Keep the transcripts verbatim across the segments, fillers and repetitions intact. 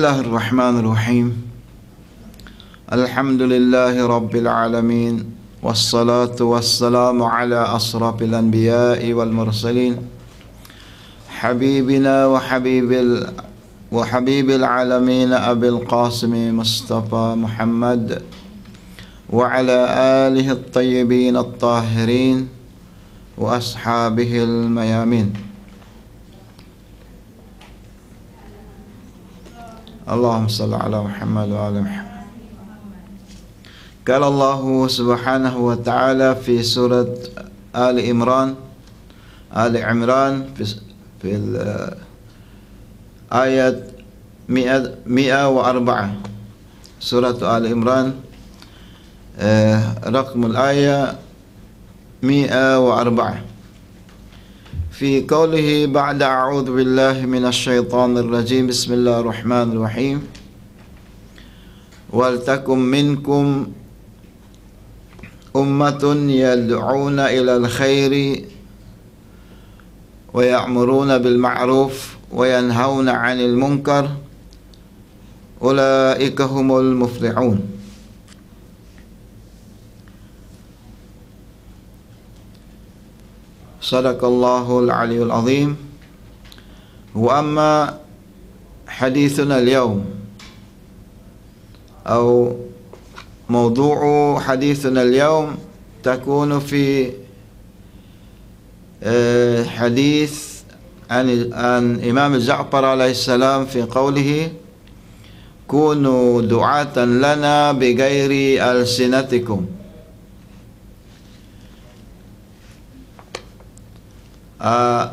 الله الرحمن الرحيم الحمد لله رب العالمين والصلاة والسلام على أشرف الأنبياء والمرسلين حبيبنا وحبيب وحبيب العالمين أبي القاسم مصطفى محمد وعلى آله الطيبين الطاهرين وأصحابه الميامين. اللهم صل على محمد وعلى محمد. قال الله سبحانه وتعالى في سورة آل عمران آل عمران في في الآية مئة وأربعة سورة آل عمران رقم الآية مئة وأربعة في قوله بعد أعوذ بالله من الشيطان الرجيم بسم الله الرحمن الرحيم ولتكن منكم أمة يدعون إلى الخير ويأمرون بالمعروف وينهون عن المنكر أولئك هم المفلحون. صدق الله العلي العظيم. وأما حديثنا اليوم أو موضوع حديثنا اليوم تكون في حديث عن عن إمام جعفر عليه السلام في قوله كونوا دعاة لنا بغير ألسنتكم. Uh,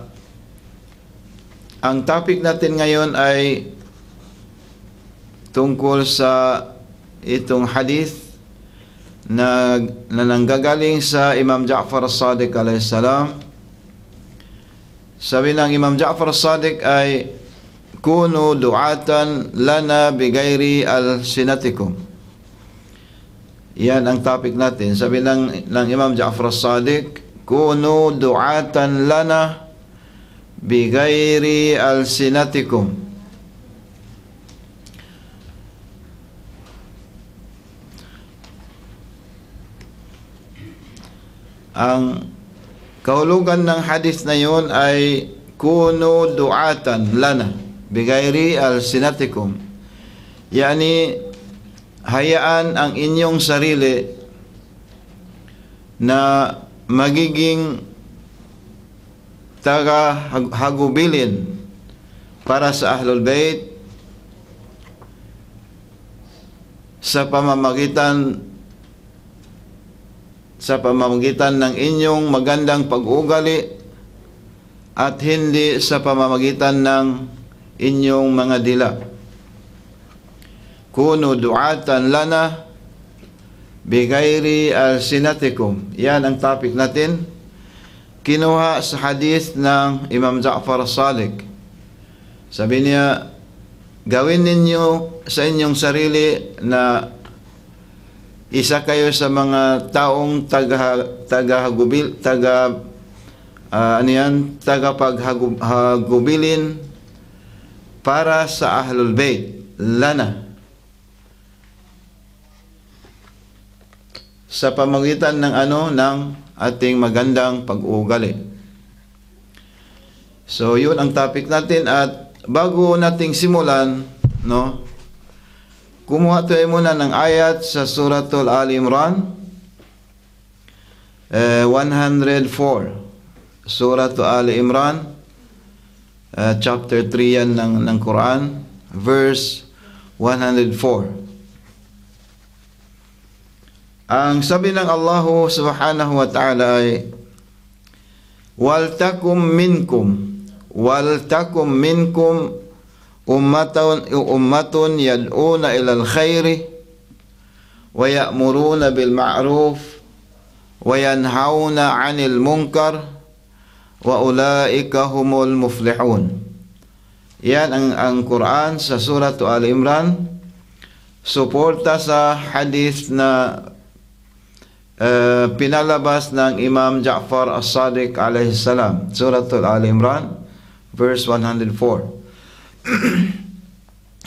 ang topic natin ngayon ay tungkol sa itong hadith na, na nanggagaling sa Imam Ja'far as-Sadiq alayhi salam. Sabi ng Imam Ja'far as-Sadiq ay kunu du'atan lana bigayri al-sinatikum. Yan ang topic natin. Sabi ng, ng Imam Ja'far as-Sadiq, kunu du'atan lana bigayri alsinatikum. Ang kahulugan ng hadith na yun ay kunu du'atan lana bigayri alsinatikum. Yani hayaan ang inyong sarili na magiging taga-hagubilin para sa Ahlul Bayt sa pamamagitan sa pamamagitan ng inyong magandang pag-uugali at hindi sa pamamagitan ng inyong mga dila. Kunu du'atan lana bigayri alsinatikum. Yan ang topic natin. Kinuha sa hadith ng Imam Ja'far as-Sadiq. Sabi niya, gawin ninyo sa inyong sarili na isa kayo sa mga taong taga tagahagubil taga uh, ano yan, tagapaghagubilin para sa Ahlul Bayt lana, sa pamamagitan ng ano ng ating magandang pag-uugali. So yun ang topic natin, at bago nating simulan, no, kumuha tayo muna ng ayat sa Suratul Ali Imran eh, one oh four. Suratul Ali Imran uh, chapter three yan ng, ng Quran, verse one oh four. Ang sabi ng Allah subhanahu wa ta'ala ay waltakum minkum waltakum minkum ummatun ummatun yad'una ilal khairi wa ya'muruna bil ma'ruf wa yanhauna 'anil munkar wa ulaika humul muflihun. Yan ang, ang Quran sa Surah Al Imran, suporta sa hadith na Uh, pinalabas ng Imam Ja'far as-Sadiq alayhi salam, Suratul Al Imran verse one oh four.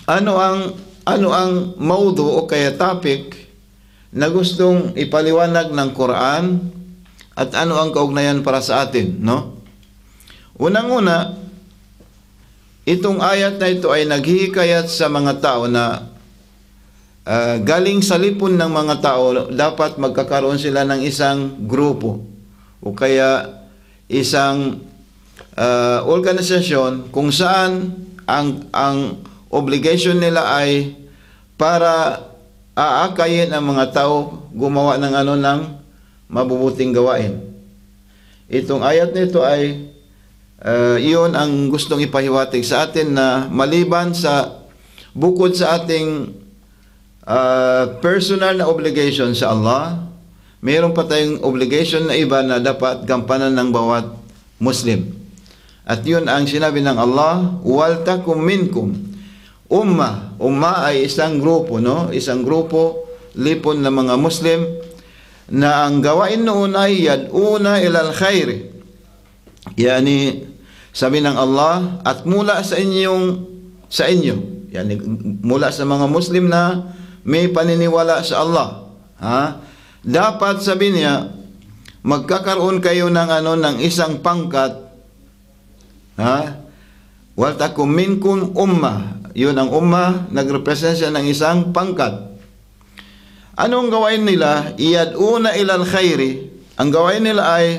ano ang ano ang maudu o kaya topic na gustong ipaliwanag ng Quran at ano ang kaugnayan para sa atin, no? Unang-una, itong ayat na ito ay naghihikayat sa mga tao na uh, galing sa lipon ng mga tao, dapat magkakaroon sila ng isang grupo o kaya isang uh, organisasyon kung saan ang ang obligation nila ay para aakayin ang mga tao gumawa ng ano ng mabubuting gawain. Itong ayat nito ay uh, iyon ang gustong ipahiwatig sa atin na maliban sa bukod sa ating uh, personal na obligation sa Allah, mayroon pa tayong obligation na iba na dapat gampanan ng bawat Muslim. At yun ang sinabi ng Allah, wal takum minkum umma. Umma ay isang grupo, no? Isang grupo, lipon ng mga Muslim na ang gawain noon ay yad'una ilal khairi. Yani, sabi ng Allah, at mula sa inyong sa inyo, yani mula sa mga Muslim na may paniniwala sa Allah, ha? Dapat sabi niya, magkakaroon kayo ng ano ng isang pangkat, ha? Wal takum minkum umma. Yun ang umma, nagrepresent siya ng isang pangkat. Anong gawain nila? Iyad'una ilal khairi. Ang gawain nila ay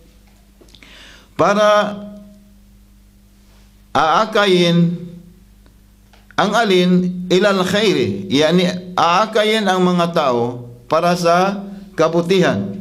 para aakayin ang alin ilal khairi. Yani aakayin ang mga tao para sa kabutihan.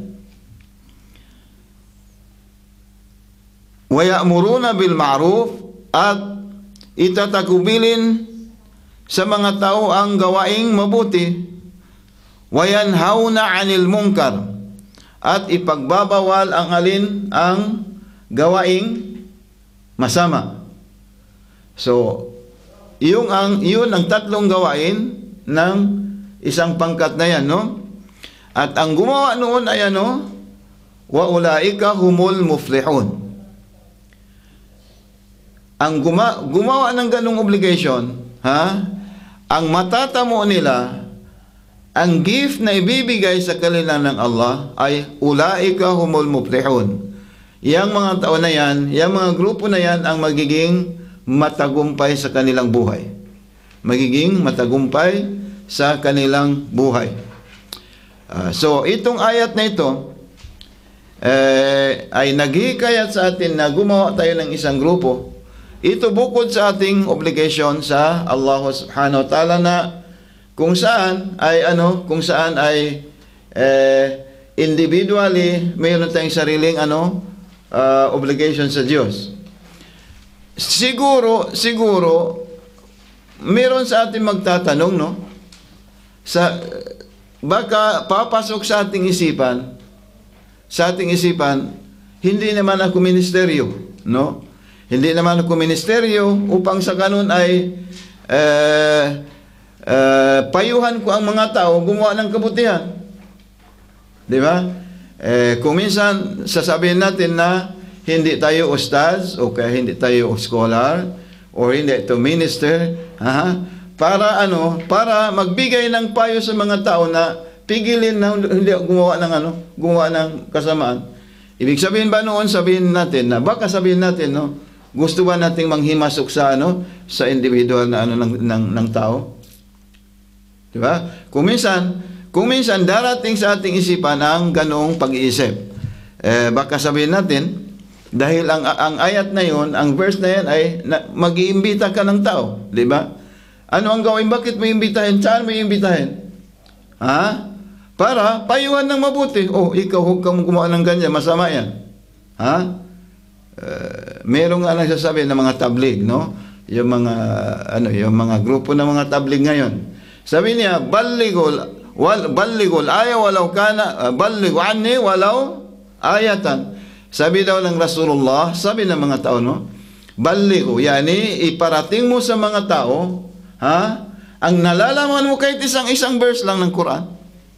Wa ya'muruna bil ma'ruf, at itatagubilin sa mga tao ang gawaing mabuti. Wa yanhauna 'anil munkar, at ipagbabawal ang alin ang gawaing masama. So, yung ang yun ang tatlong gawain ng isang pangkat na yan, no? At ang gumawa noon ay ano? Wa ulaika humul muflihun. Ang guma, gumawa ng ganung obligation, ha? Ang matatamo nila, ang gift na ibibigay sa kanila ng Allah ay ulaika humul muflihun. Yang mga tao na yan, yang mga grupo na yan ang magiging matagumpay sa kanilang buhay. Magiging matagumpay sa kanilang buhay. Uh, so, itong ayat na ito eh, ay naghihikayat sa atin na gumawa tayo ng isang grupo. Ito bukod sa ating obligation sa Allah subhanahu wa ta'ala na kung saan ay ano, kung saan ay eh, individually mayroon tayong sariling ano, uh, obligation sa Diyos. Siguro, siguro meron sa ating magtatanong, no? Sa baka papasok sa ating isipan, sa ating isipan, hindi naman ako ministeryo, no? Hindi naman ako ministeryo upang sa ganun ay uh, uh, payuhan ko ang mga tao gumawa ng kabutihan. Di ba? Eh, kung minsan sasabihin natin na hindi tayo ustaz o kaya hindi tayo scholar o hindi ito minister, ha? Para ano? Para magbigay ng payo sa mga tao na pigilin na hindi gumawa ng ano, gumawa ng kasamaan. Ibig sabihin ba noon, sabihin natin na baka sabihin natin, no? Gusto ba nating manghimasok sa ano, sa individual na ano ng ng, ng tao? Di ba? Kung minsan, kung minsan darating sa ating isipan ang ganong pag-iisip. Eh, baka sabihin natin, dahil ang ang ayat na yon, ang verse na yan ay mag-iimbita ka ng tao, di ba? Ano ang gawin? Bakit mo iimbitahin? Saan mo iimbitahin? Ha? Para payuhan ng mabuti. Oh, ikaw huwag kang gumawa ng ganyan, masama yan. Ha? Uh, merong nga nagsasabi ng mga tablig, no? Yung mga ano, yung mga grupo ng mga tablig ngayon. Sabi niya, balligul wal balligul aya walau kana uh, balligu anni walau ayatan. Sabi daw ng Rasulullah, sabi ng mga tao, no? Ballighu, yani iparating mo sa mga tao, ha? Ang nalalaman mo kahit isang isang verse lang ng Quran.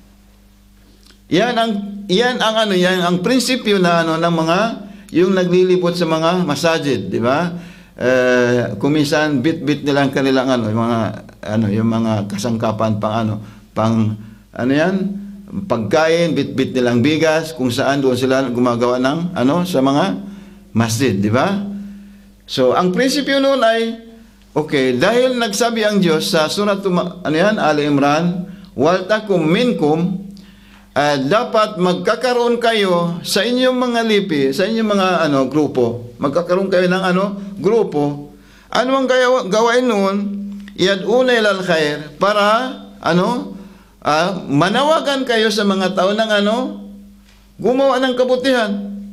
Yan ang yan ang ano, yan ang prinsipyo na ano ng mga yung naglilibot sa mga masajid, di ba? Eh, kuminsan bit-bit nila ang kanilang ano, yung mga ano, yung mga kasangkapan pang ano, pang ano yan, pagkain, bit-bit nilang bigas, kung saan doon sila gumagawa ng ano sa mga masjid, di ba? So, ang prinsipyo noon ay okay, dahil nagsabi ang Diyos sa surat ano yan, Ali Imran, wal takum minkum, uh, dapat magkakaroon kayo sa inyong mga lipi, sa inyong mga ano grupo, magkakaroon kayo ng ano grupo. Ano ang gawain noon? Yad'una ilal khair, para ano uh, manawagan kayo sa mga tao ng ano gumawa ng kabutihan.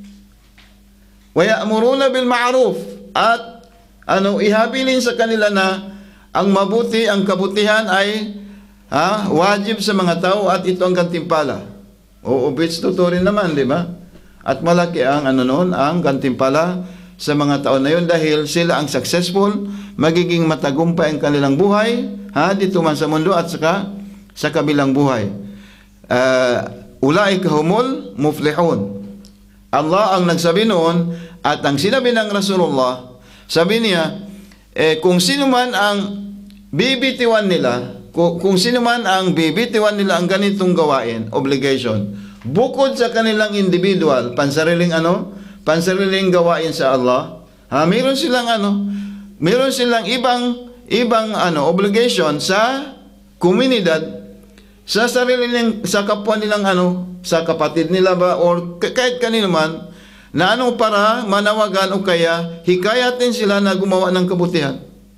Wa ya'muruna bil ma'ruf, at ano ihabilin sa kanila na ang mabuti, ang kabutihan ay ha, wajib sa mga tao at ito ang gantimpala. O obits tuturin naman, di ba? At malaki ang ano noon, ang gantimpala sa mga tao na yun dahil sila ang successful, magiging matagumpay ang kanilang buhay, ha, dito man sa mundo at saka sa kabilang buhay. Uh, Ulaika humul muflihun. Allah ang nagsabi noon, at ang sinabi ng Rasulullah, sabi niya, eh, kung sino man ang bibitiwan nila, kung, kung sino man ang bibitiwan nila ang ganitong gawain, obligation, bukod sa kanilang individual, pansariling ano, pansariling gawain sa Allah, ha, meron silang ano, meron silang ibang, ibang ano, obligation sa komunidad, sa sarili nilang, sa kapwa nilang ano, sa kapatid nila ba, or kahit kanino man, na ano para manawagan o kaya hikayatin sila na gumawa ng kabutihan.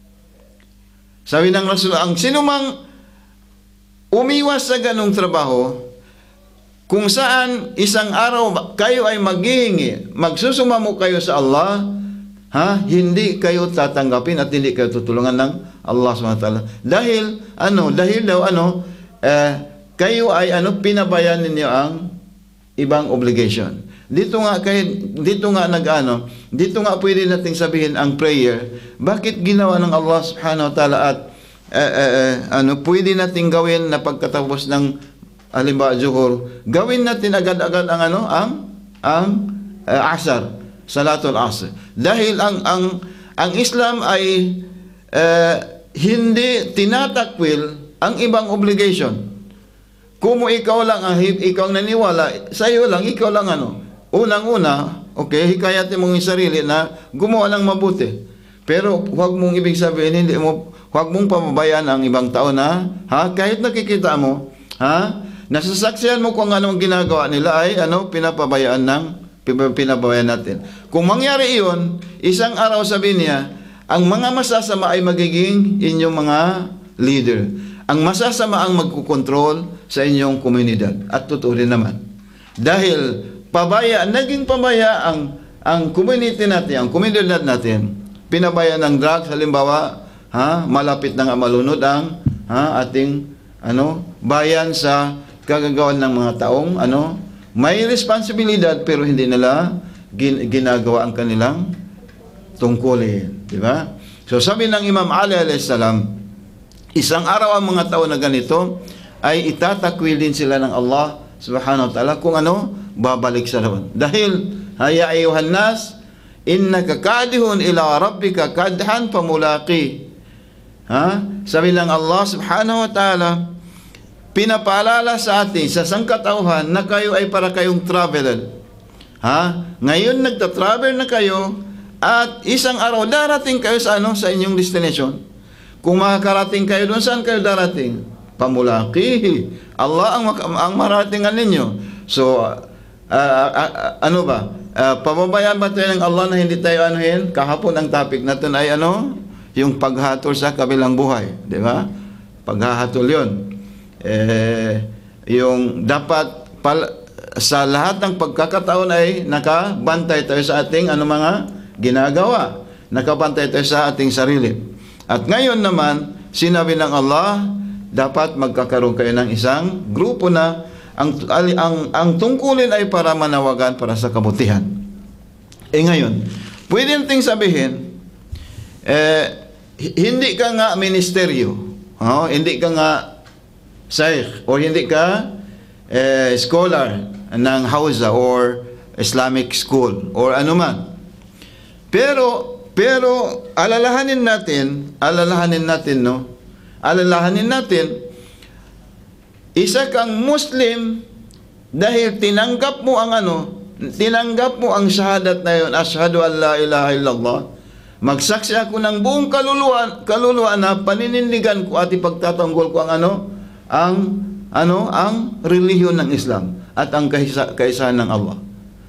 Sabi ng Rasul, ang sino mang umiwas sa ganong trabaho, kung saan isang araw kayo ay maghihingi, magsusumamo kayo sa Allah, ha, hindi kayo tatanggapin at hindi kayo tutulungan ng Allah subhanahu wa taala. Dahil ano, dahil daw ano, eh, kayo ay ano, pinabayan ninyo ang ibang obligation. Dito nga kay dito nga nag-ano, dito nga pwede nating sabihin ang prayer. Bakit ginawa ng Allah subhanahu wa taala at eh, eh, eh, ano pwede nating gawin na pagkatapos ng halimbawa zuhur, gawin natin agad-agad ang ano, ang ang uh, asar, salatul asr. Dahil ang ang ang Islam ay uh, hindi tinatakwil ang ibang obligation. Kung ikaw lang ang ikaw ang naniwala, sa iyo lang, ikaw lang ano, unang-una, okay, hikayatin mong yung sarili na gumawa ng mabuti. Pero huwag mong ibig sabihin, hindi mo, huwag mong pababayaan ang ibang tao na, ha, kahit nakikita mo, ha, nasasaksihan mo kung anong ginagawa nila ay, ano, pinapabayaan ng, pinapabayaan natin. Kung mangyari iyon, isang araw sabi niya, ang mga masasama ay magiging inyong mga leader. Ang masasama ang magkukontrol sa inyong komunidad. At totoo rin naman. Dahil pabaya, naging pabaya ang ang community natin, ang komunidad natin, pinabaya ng drugs, halimbawa, ha, malapit na nga malunod ang ha, ating ano, bayan sa kagagawan ng mga taong ano, may responsibilidad pero hindi nila gin, ginagawa ang kanilang tungkulin, di ba? So sabi ng Imam Ali alayhis salam, isang araw ang mga tao na ganito ay itatakwil din sila ng Allah subhanahu wa ta'ala kung ano, babalik sa doon. Dahil, haya ayuhan nas, innaka kadihun ila rabbika kadhan pamulaqi. Ha? Sabi ng Allah subhanahu wa ta'ala, pinapaalala sa atin, sa sangkatauhan, na kayo ay para kayong traveler. Ha? Ngayon, nagta-travel na kayo, at isang araw, darating kayo sa ano, sa inyong destination. Kung makakarating kayo doon, saan kayo darating? Pamulaqi. Allah ang, ang maratingan ninyo. So, uh, uh, uh, ano ba? Uh, pababayaan ba tayo ng Allah na hindi tayo anuhin? Kahapon ang topic natin ay ano? Yung paghatol sa kabilang buhay. Di ba? Paghahatol yun. Eh, yung dapat pal, sa lahat ng pagkakataon ay nakabantay tayo sa ating ano mga ginagawa. Nakabantay tayo sa ating sarili. At ngayon naman, sinabi ng Allah, dapat magkakaroon kayo ng isang grupo na ang, ang, ang tungkulin ay para manawagan para sa kabutihan. Eh ngayon, pwede nating sabihin, eh, hindi ka nga ministeryo, oh, hindi ka nga shaykh, o hindi ka eh, scholar ng Hausa or Islamic school, or anuman. Pero, pero alalahanin natin, alalahanin natin, no, alalahanin natin, isa kang Muslim dahil tinanggap mo ang ano, tinanggap mo ang syahadat na yun, asyhadu an la ilaha illallah, magsaksi ako ng buong kaluluwa, kaluluwa na paninindigan ko at ipagtatanggol ko ang ano, ang ano, ang relihiyon ng Islam at ang kaisa, kaisahan ng Allah.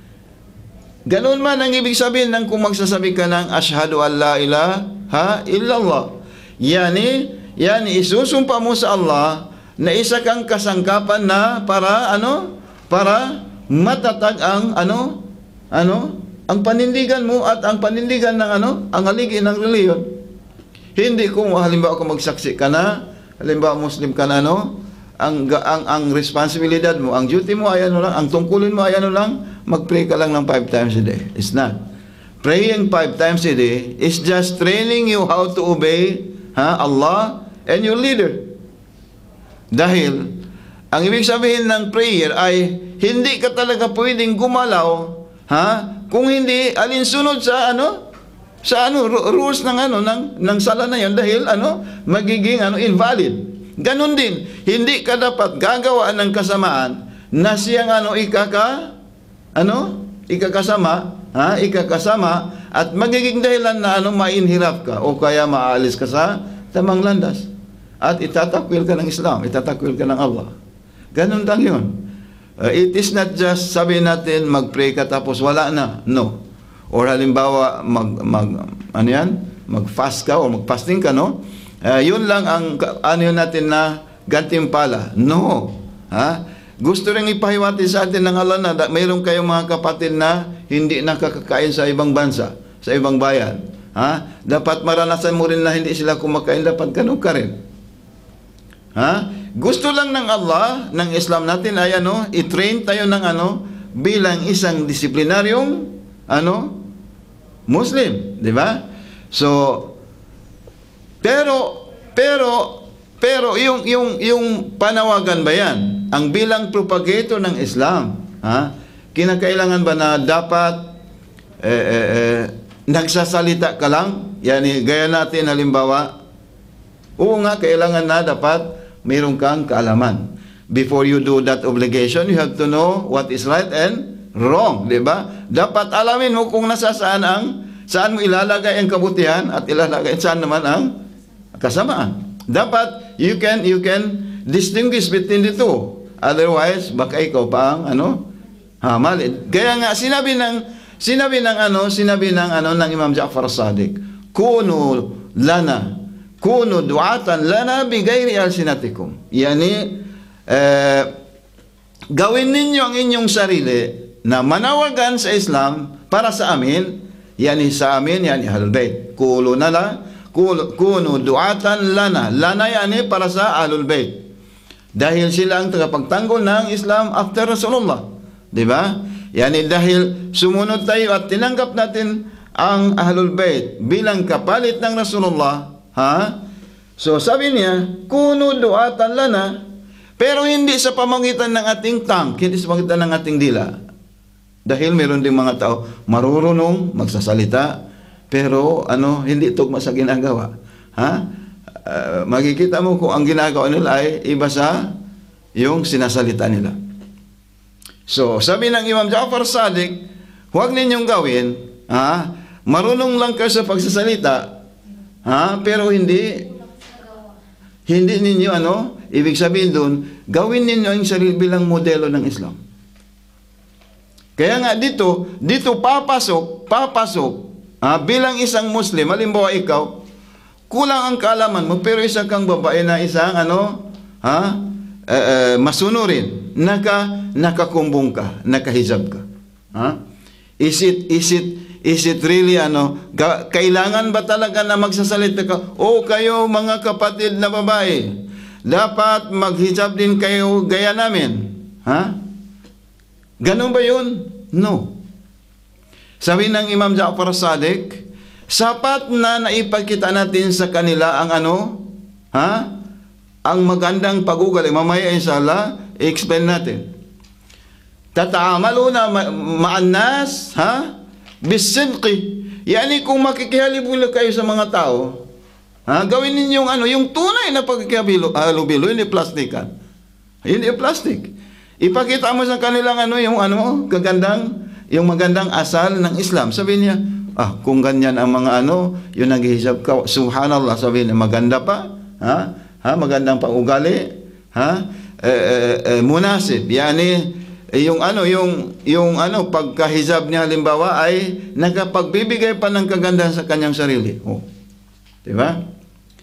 Ganun man ang ibig sabihin ng kung magsasabi ka ng asyhadu an la ilaha illallah. Yani, yani isusumpa mo sa Allah na isa kang kasangkapan na para ano, para matatag ang ano, ano, ang panindigan mo at ang panindigan ng ano, ang haligi ng reliyon. Hindi kung halimbawa kung magsaksi ka na, halimbawa Muslim ka na, ano, ang, ang, ang responsibilidad mo, ang duty mo ay ano lang, ang tungkulin mo ay ano lang, mag-pray ka lang ng five times a day. It's not. Praying five times a day is just training you how to obey ha, Allah and your leader. Dahil, ang ibig sabihin ng prayer ay hindi ka talaga pwedeng gumalaw ha, kung hindi alinsunod sa ano, sa ano rules ng ano ng ng sala na 'yon dahil ano magiging ano invalid. Ganon din, hindi ka dapat gagawa ng kasamaan na siyang ano ikaka ano ikakasama ha, ikakasama at magiging dahilan na ano mainhirap ka o kaya maalis ka sa tamang landas at itatakwil ka ng Islam, itatakwil ka ng Allah. Ganon lang 'yon. Uh, it is not just sabi natin mag-pray ka tapos wala na. No. Or halimbawa mag mag ano yan? Mag-fast ka o mag-fasting ka, no? Uh, yun lang ang ano yun natin na gantimpala. No. Ha? Gusto ring ipahiwati sa atin ng Allah na mayroon kayong mga kapatid na hindi nakakakain sa ibang bansa, sa ibang bayan. Ha? Dapat maranasan mo rin na hindi sila kumakain, dapat ganun ka rin. Ha? Gusto lang ng Allah, ng Islam natin ay ano, i-train tayo ng ano, bilang isang disiplinaryong ano, Muslim, di ba? So, pero, pero, pero yung, yung, yung panawagan ba yan? Ang bilang propagator ng Islam, ha? Kinakailangan ba na dapat eh, eh, eh, nagsasalita ka lang? Yani, gaya natin halimbawa, oo nga, kailangan na dapat mayroon kang kaalaman. Before you do that obligation, you have to know what is right and wrong, di ba? Dapat alamin mo kung nasasaan ang, saan mo ilalagay ang kabutihan at ilalagay saan naman ang kasamaan. Dapat you can you can distinguish between the two. Otherwise, baka ikaw pa ang ano, hamalin. Kaya nga sinabi ng sinabi ng ano, sinabi ng ano ng Imam Ja'far as-Sadiq, "Kunu lana kunu du'atan lana bigayri alsinatikum." Yani, eh, gawin ninyo ang inyong sarili na manawagan sa Islam para sa amin, yani sa amin, yani Ahlul Bayt. Kunu nala, kunu du'atan lana. Lana yani para sa Ahlul Bayt. Dahil sila ang tagapagtanggol ng Islam after Rasulullah. Di ba? Yani dahil sumunod tayo at tinanggap natin ang Ahlul Bayt bilang kapalit ng Rasulullah. Ha? So sabi niya, kuno du'atan lana, pero hindi sa pamagitan ng ating tongue, hindi sa pamagitan ng ating dila. Dahil meron ding mga tao marurunong magsasalita, pero ano, hindi tugma sa ginagawa. Ha? Uh, makikita mo kung ang ginagawa nila ay iba sa yung sinasalita nila. So sabi ng Imam Ja'far as-Sadiq, huwag ninyong gawin, ha? Marunong lang kayo sa pagsasalita, ha? Pero hindi hindi ninyo ano, ibig sabihin doon, gawin ninyo ang sarili bilang modelo ng Islam. Kaya nga dito, dito papasok, papasok, ha, bilang isang Muslim, halimbawa ikaw, kulang ang kaalaman mo, pero isa kang babae na isang ano, ha, eh, eh, masunurin, naka, nakakumbong ka, nakahijab ka. Ha? Is it, is it, Is it really ano, kailangan ba talaga na magsasalita ka? O kayo mga kapatid na babae, dapat maghijab din kayo gaya namin. Ha? Ganun ba yun? No. Sabi ng Imam Ja'far as-Sadiq, sapat na naipakita natin sa kanila ang ano, ha? Ang magandang pag-ugali. Mamaya inshallah, i-explain natin. Tataamaluna ma'an nas, ha? Bisidqi. Yani kung makikihalubilo kayo sa mga tao, Ha? Gawin ninyong ano, yung tunay na pagkakabilo, hindi plastikan. Hindi plastic. Ipakita mo sa kanilang ano, yung ano, kagandang, yung magandang asal ng Islam. Sabi niya, ah, kung ganyan ang mga ano, yung naghihijab ka, subhanallah, sabi niya, maganda pa, ha? Ha? Magandang pang-ugali, ha? Eh, eh, eh, munasib, yani, eh, yung ano, yung, yung ano, pagkahijab niya halimbawa ay nakapagbibigay pa ng kagandahan sa kanyang sarili. Oh. Diba?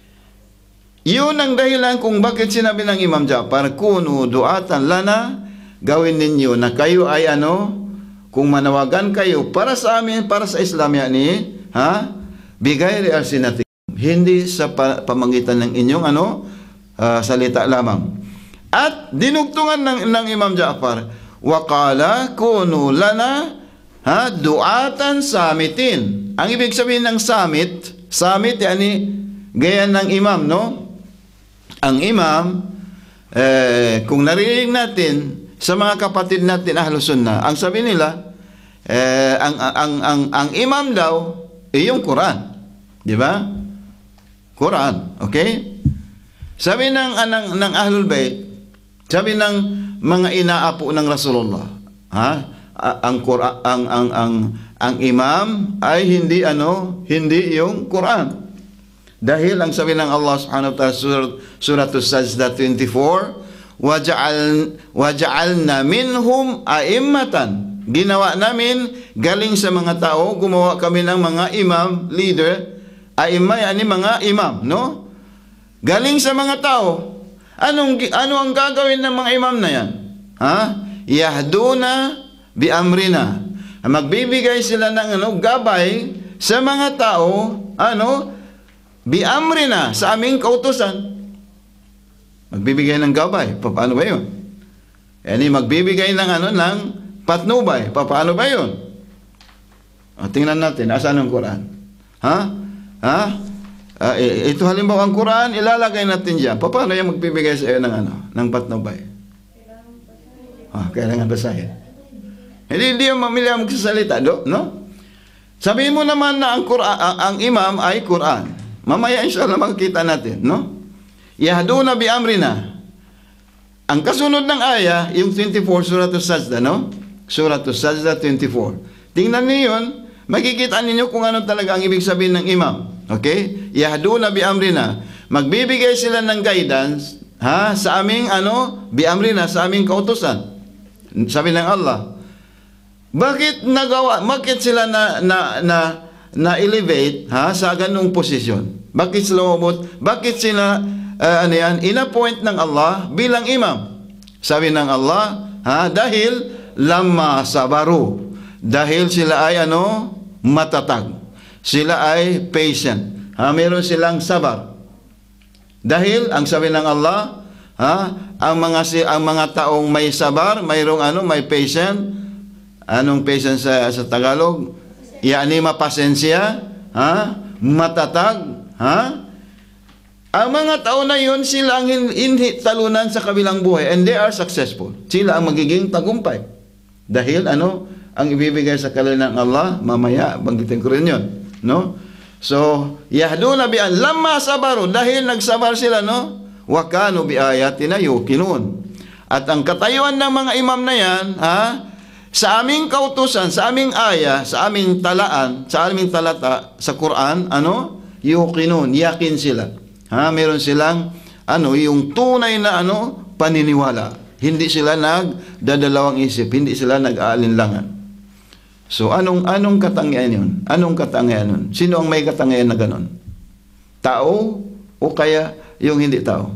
Yun ang dahilan kung bakit sinabi ng Imam Ja'far, kunu du'atan lana, gawin ninyo na kayo ay ano, kung manawagan kayo para sa amin, para sa Islam yani, ha? Bigay alsinatikum, hindi sa pa pamagitan ng inyong ano, uh, salita lamang. At dinugtungan ng, ng Imam Ja'far, waqala kunu lana, ha, du'atan samitin. Ang ibig sabihin ng samit, samit yani gaya ng imam, no? Ang imam, eh, kung narinig natin sa mga kapatid natin Ahlus Sunnah, ang sabi nila, eh, ang, ang, ang, ang imam daw, eh, yung Quran. Di ba? Quran. Okay? Sabi ng, ng, ng Ahlul Bayt, sabi ng mga inaapo ng Rasulullah, ha? Ang, Quran, ang, ang, ang, ang imam ay hindi ano, hindi yung Quran. Dahil ang sabi ng Allah subhanahu wa ta'ala surat, surat As-Sajdah twenty-four, waja'al waja'alna minhum a'immatan. Ginawa namin galing sa mga tao, gumawa kami ng mga imam, leader, a'imma yani mga imam, no? Galing sa mga tao. Anong ano ang gagawin ng mga imam na yan? Ha? Yahduna bi amrina. Magbibigay sila ng ano, gabay sa mga tao, ano? Bi amrina, sa aming kautusan. Magbibigay ng gabay. Paano ba yun? Yani magbibigay ng ano, ng patnubay. Paano ba yun? O, tingnan natin, asan ang Quran? Ha? Ha? Uh, ito halimbawa ang Quran, ilalagay natin dyan. Paano yung magbibigay sa iyo ng ano, ng patnubay? Ah, kailangan basahin. Hindi, hindi yung mamilya magsasalita, do? No? Sabihin mo naman na ang, Quran, ang, ang imam ay Quran. Mamaya inshallah makikita natin, no? Yahduna bi amrina. Ang kasunod ng aya, yung twenty-four, Surat As-Sajdah, no? Surat As-Sajdah twenty-four. Tingnan niyo yun, makikita ninyo kung ano talaga ang ibig sabihin ng imam. Okay? Yahduna bi amrina. Magbibigay sila ng guidance, ha? Sa aming ano? Bi amrina, sa aming kautusan. Sabi ng Allah. Bakit nagawa? Bakit sila na na na na elevate, ha, sa ganung posisyon? Bakit sila umabot? Bakit sila uh, ano yan, inappoint ng Allah bilang imam? Sabi ng Allah, ha, dahil lamma sabaru, dahil sila ay ano, matatag, sila ay patient, ha, meron silang sabar. Dahil ang sabi ng Allah, ha, ang mga ang mga taong may sabar, mayroong ano, may patient. Anong patient sa, sa Tagalog? Yani mapasensya, ha? Matatag, ha? Ang mga tao na yun, sila ang hindi talunan sa kabilang buhay, and they are successful. Sila ang magiging tagumpay. Dahil ano, ang ibibigay sa kanila ng Allah, mamaya, banggitin ko rin yun, no? So, yahduna bi an lamma sabaru, dahil nagsabar sila, no? Wa kanu bi ayatina yuqinun. At ang katayuan ng mga imam na yan, ha? Sa aming kautusan, sa aming aya, sa aming talaan, sa aming talata, sa Quran, ano? Yuqinun, yakin sila. Ha? Meron silang, ano, yung tunay na, ano, paniniwala. Hindi sila nagdadalawang isip, hindi sila nag-aalinlangan. So, anong, anong katangian yun? Anong katangian yun? Sino ang may katangian na ganon? Tao o kaya yung hindi tao?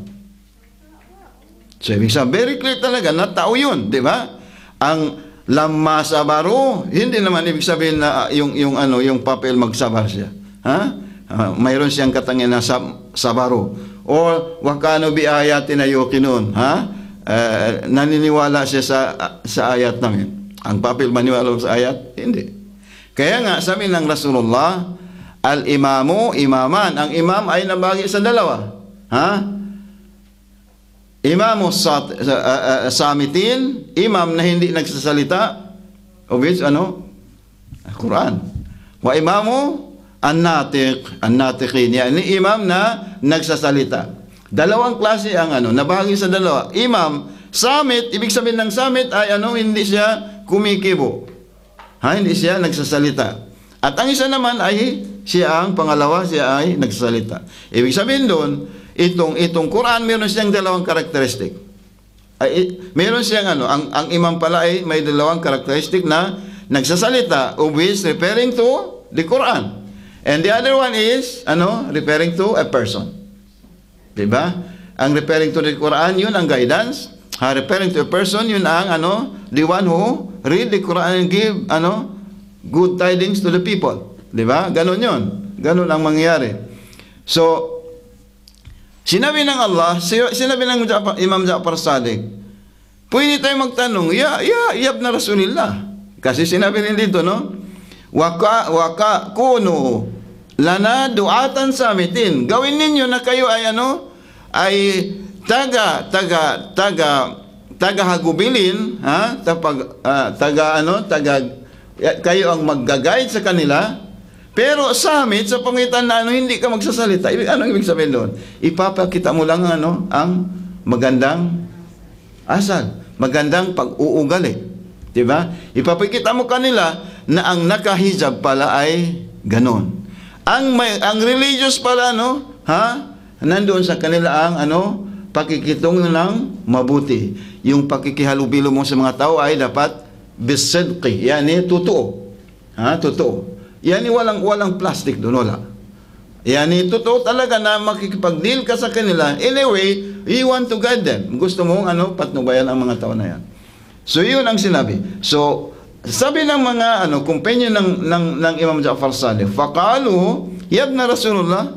So, ibig sabihin, very clear talaga na tao yun, di ba? Ang lamma sabaru, hindi naman ibig sabihin na uh, yung yung ano, yung papel magsabar siya. Ha? Uh, mayroon siyang katangian na sab sabaru. Or wakano bi ayatina yuqinun, ha? Uh, naniniwala siya sa uh, sa ayat namin. Ang papel maniwala sa ayat? Hindi. Kaya nga sabi ng Rasulullah, al-imamu imaman. Ang imam ay nabagi sa dalawa. Ha? Imamu sat, uh, uh, samitin, imam na hindi nagsasalita, of which, ano? Quran. Wa imamu an-natiq, an-natiqin. Yani imam na nagsasalita. Dalawang klase ang ano, nabahagi sa dalawa. Imam, samit, ibig sabihin ng samit ay ano, hindi siya kumikibo. Ha, hindi siya nagsasalita. At ang isa naman ay siya ang pangalawa, siya ay nagsasalita. Ibig sabihin doon, itong itong Quran meron siyang dalawang karakteristik. Ay meron siyang ano, ang ang imam pala ay may dalawang karakteristik na nagsasalita, always referring to the Quran. And the other one is ano, referring to a person. 'Di ba? Ang referring to the Quran, yun ang guidance. Ha, referring to a person, yun ang ano, the one who read the Quran and give ano, good tidings to the people. 'Di ba? Ganon 'yon. Ganon ang mangyayari. So sinabi ng Allah, sinabi ng Imam Ja'far Sadiq, pwede tayo magtanong, ya, ya, yab na Rasulillah. Kasi sinabi rin dito, no? Waka, waka, kuno, lana duatan samitin. Gawin ninyo na kayo ay ano, ay taga, taga, taga, taga hagubilin, ha? Tapag, uh, taga ano, taga, kayo ang mag-guide sa kanila. Pero sa amin, sa pangitan na ano, hindi ka magsasalita. Ibig, ano ibig sabihin doon? Ipapakita mo lang ano, ang magandang asal, magandang pag-uugali. Diba? Ipapakita mo kanila na ang nakahijab pala ay ganon. Ang, may, ang religious pala, ano, ha? Nandoon sa kanila ang ano, pakikitungo ng mabuti. Yung pakikihalubilo mo sa mga tao ay dapat bisidqi, yani totoo. Ha? Totoo. Yani walang walang plastic doon, wala. Yani totoo talaga na makikipag-deal ka sa kanila. Anyway, you want to guide them. Gusto mong ano, patnubayan ang mga tao na yan. So yun ang sinabi. So sabi ng mga ano, companion ng ng, ng Imam Ja'far Sadiq, faqalu yabna Rasulullah,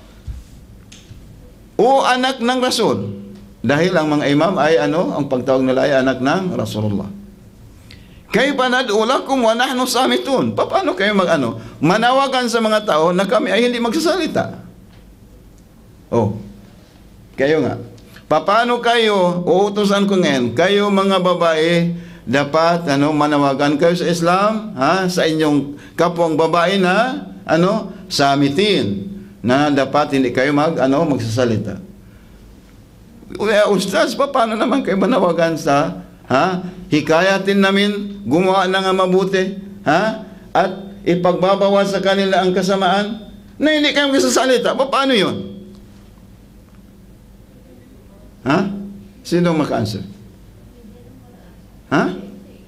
o anak ng Rasul. Dahil ang mga imam ay ano, ang pagtawag nila ay anak ng Rasulullah. Kayfa nad'u lakum wa nahnu samitun. Paano kayo mag-ano, manawagan sa mga tao na kami ay hindi magsasalita? Oh. Kayo nga. Paano kayo, uutusan ko ngayon, kayo mga babae, dapat ano, manawagan kayo sa Islam, ha, sa inyong kapwang babae na ano, samitin, na dapat hindi kayo mag ano, magsasalita. Well, ustaz, paano naman kayo manawagan sa ha? Hikayatin namin gumawa na nga mabuti, ha? At ipagbabawas sa kanila ang kasamaan na hindi kayo magsasalita. Paano yun? Ha? Sino maka-answer? Ha?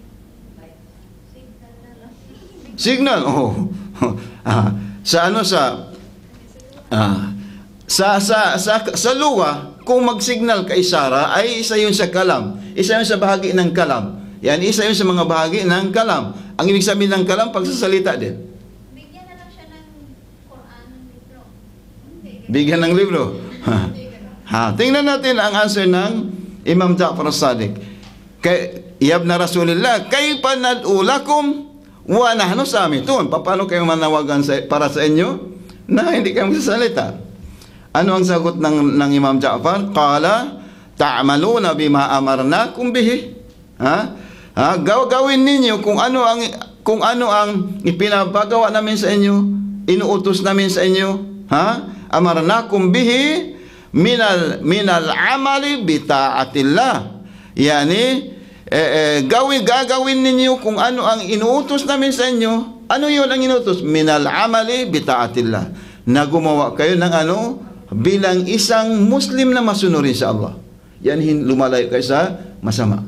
Signal. Oh. ah, sa ano sa ah, sa sa sa, sa luwa, kung mag-signal ka isara, ay isa yun sa kalam. Isa yun sa bahagi ng kalam. Yan, isa yun sa mga bahagi ng kalam. Ang ibig sabihin ng kalam, pagsasalita din. Bigyan na lang siya ng Quran ng libro. Bigyan ng libro. Ha, tingnan natin ang answer ng Imam Ja'far Sadiq. Kay yabna Rasulillah, kayfa nad'u lakum wa nahnu samitun. Paano kayo manawagan sa, para sa inyo na hindi kayo magsasalita? Ano ang sagot ng, ng Imam Ja'far? Qala, ta'maluna bima amarnakum bihi. Ha? Ha? Gawin ninyo kung ano ang kung ano ang ipinapagawa namin sa inyo, inuutos namin sa inyo. Ha? Amarnakum bihi minal minal amali bi ta'atillah. Yani eh, eh, gawin gagawin ninyo kung ano ang inuutos namin sa inyo. Ano 'yun ang inuutos? Minal amali bi ta'atillah. Na gumawa kayo ng ano? Bilang isang Muslim na masunurin sa Allah. Yan, lumalayo kayo sa masama.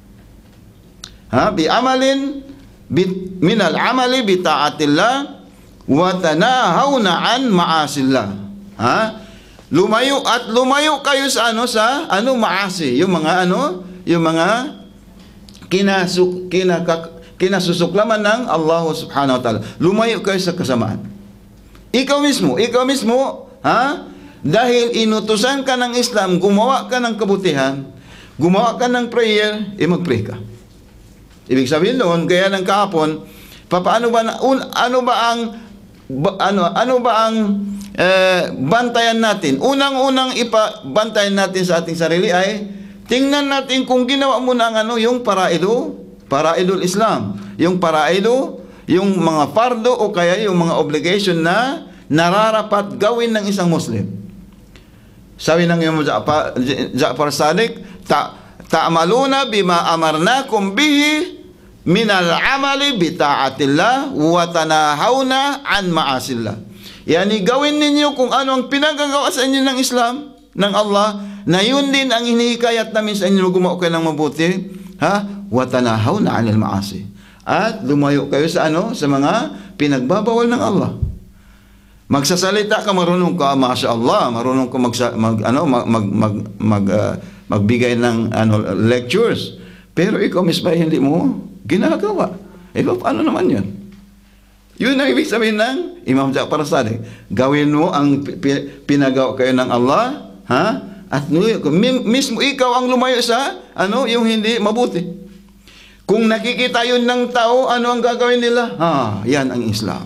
Ha? Bi amalin, bi, minal amali bi ta'atillah, wa tanahawna an ma'asillah. Ha? Lumayo at lumayo kayo sa ano, sa ano, maasi. Yung mga ano, yung mga kinasuk, kinaka, kinasusuklaman ng Allah subhanahu wa ta'ala. Lumayo kayo sa kasamaan. Ikaw mismo, ikaw mismo, ha? Dahil inutusan ka ng Islam, gumawa ka ng kabutihan, gumawa ka ng prayer, eh mag-pray ka. Ibig sabihin doon, kaya ng kahapon, paano ba, un, ano ba ang, ba, ano, ano ba ang eh, bantayan natin? Unang-unang ipabantayan natin sa ating sarili ay, tingnan natin kung ginawa mo na ang ano, yung paraido, paraidul Islam, yung paraido, yung mga fardo o kaya yung mga obligation na nararapat gawin ng isang Muslim. Sabi ng Imam Ja'far, Ja'far Sadiq, ta ta'maluna bima amarnakum bihi minal amali bi ta'atillah wa tanahawna an ma'asillah. Yani gawin ninyo kung ano ang pinagagawa sa inyo ng Islam, ng Allah, na yun din ang hinihikayat namin sa inyo, gumawa kayo ng mabuti, ha? Wa tanahawna 'anil ma'asi. At lumayo kayo sa ano, sa mga pinagbabawal ng Allah. Magsasalita ka, marunong ka, mashallah, marunong ka mag, mag ano mag mag mag, mag uh, magbigay ng ano lectures. Pero ikaw mismo hindi mo ginagawa. Eh paano naman 'yun? Yun ang ibig sabihin ng Imam Ja'far Sadiq. Gawin mo ang pinagawa kayo ng Allah, ha? At mismo ikaw ang lumayo sa ano, yung hindi mabuti. Kung nakikita yun ng tao, ano ang gagawin nila? Ha, yan ang Islam.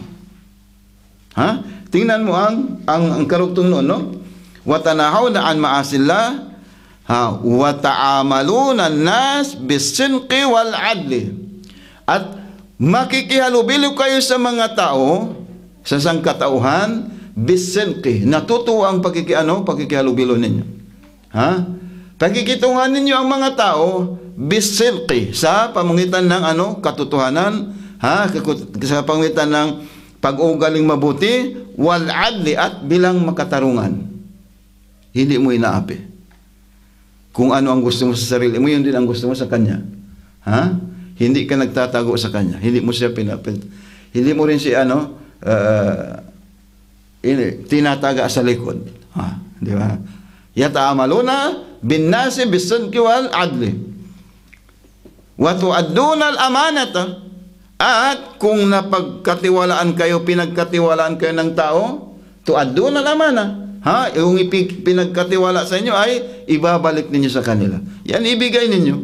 Ha? Tingnan mo ang ang, ang karugtong noon, no? Wa tanahawna an ma'asillah, ha, wa ta'amaluna an-nas bis-sinqi wal 'adli. At makikihalubilo kayo sa mga tao, sa sangkatauhan, bis-sinqi. Natutuwa ang pakikiano, pakikihalubilo ninyo. Ha? Pakikitungan ninyo ang mga tao bis-sinqi, sa pamamagitan ng ano, katotohanan, ha, sa pamamagitan ng pag-uugaling mabuti, wal 'adli, at bilang makatarungan. Hindi mo inaapi. Kung ano ang gusto mo sa sarili mo, yun din ang gusto mo sa kanya. Ha? Hindi ka nagtatago sa kanya. Hindi mo siya pinapit. Hindi mo rin siya ano, uh, tinataga sa likod. Ha? Di ba? Yata'amaluna bin nasi bis-sidqi wal 'adli. Wa tu'adduna al-amanata, at kung napagkatiwalaan kayo, pinagkatiwalaan kayo ng tao, tu'adduna al-amana, ha, yung pinagkatiwala sa inyo ay ibabalik ninyo sa kanila. Yan ibigay ninyo.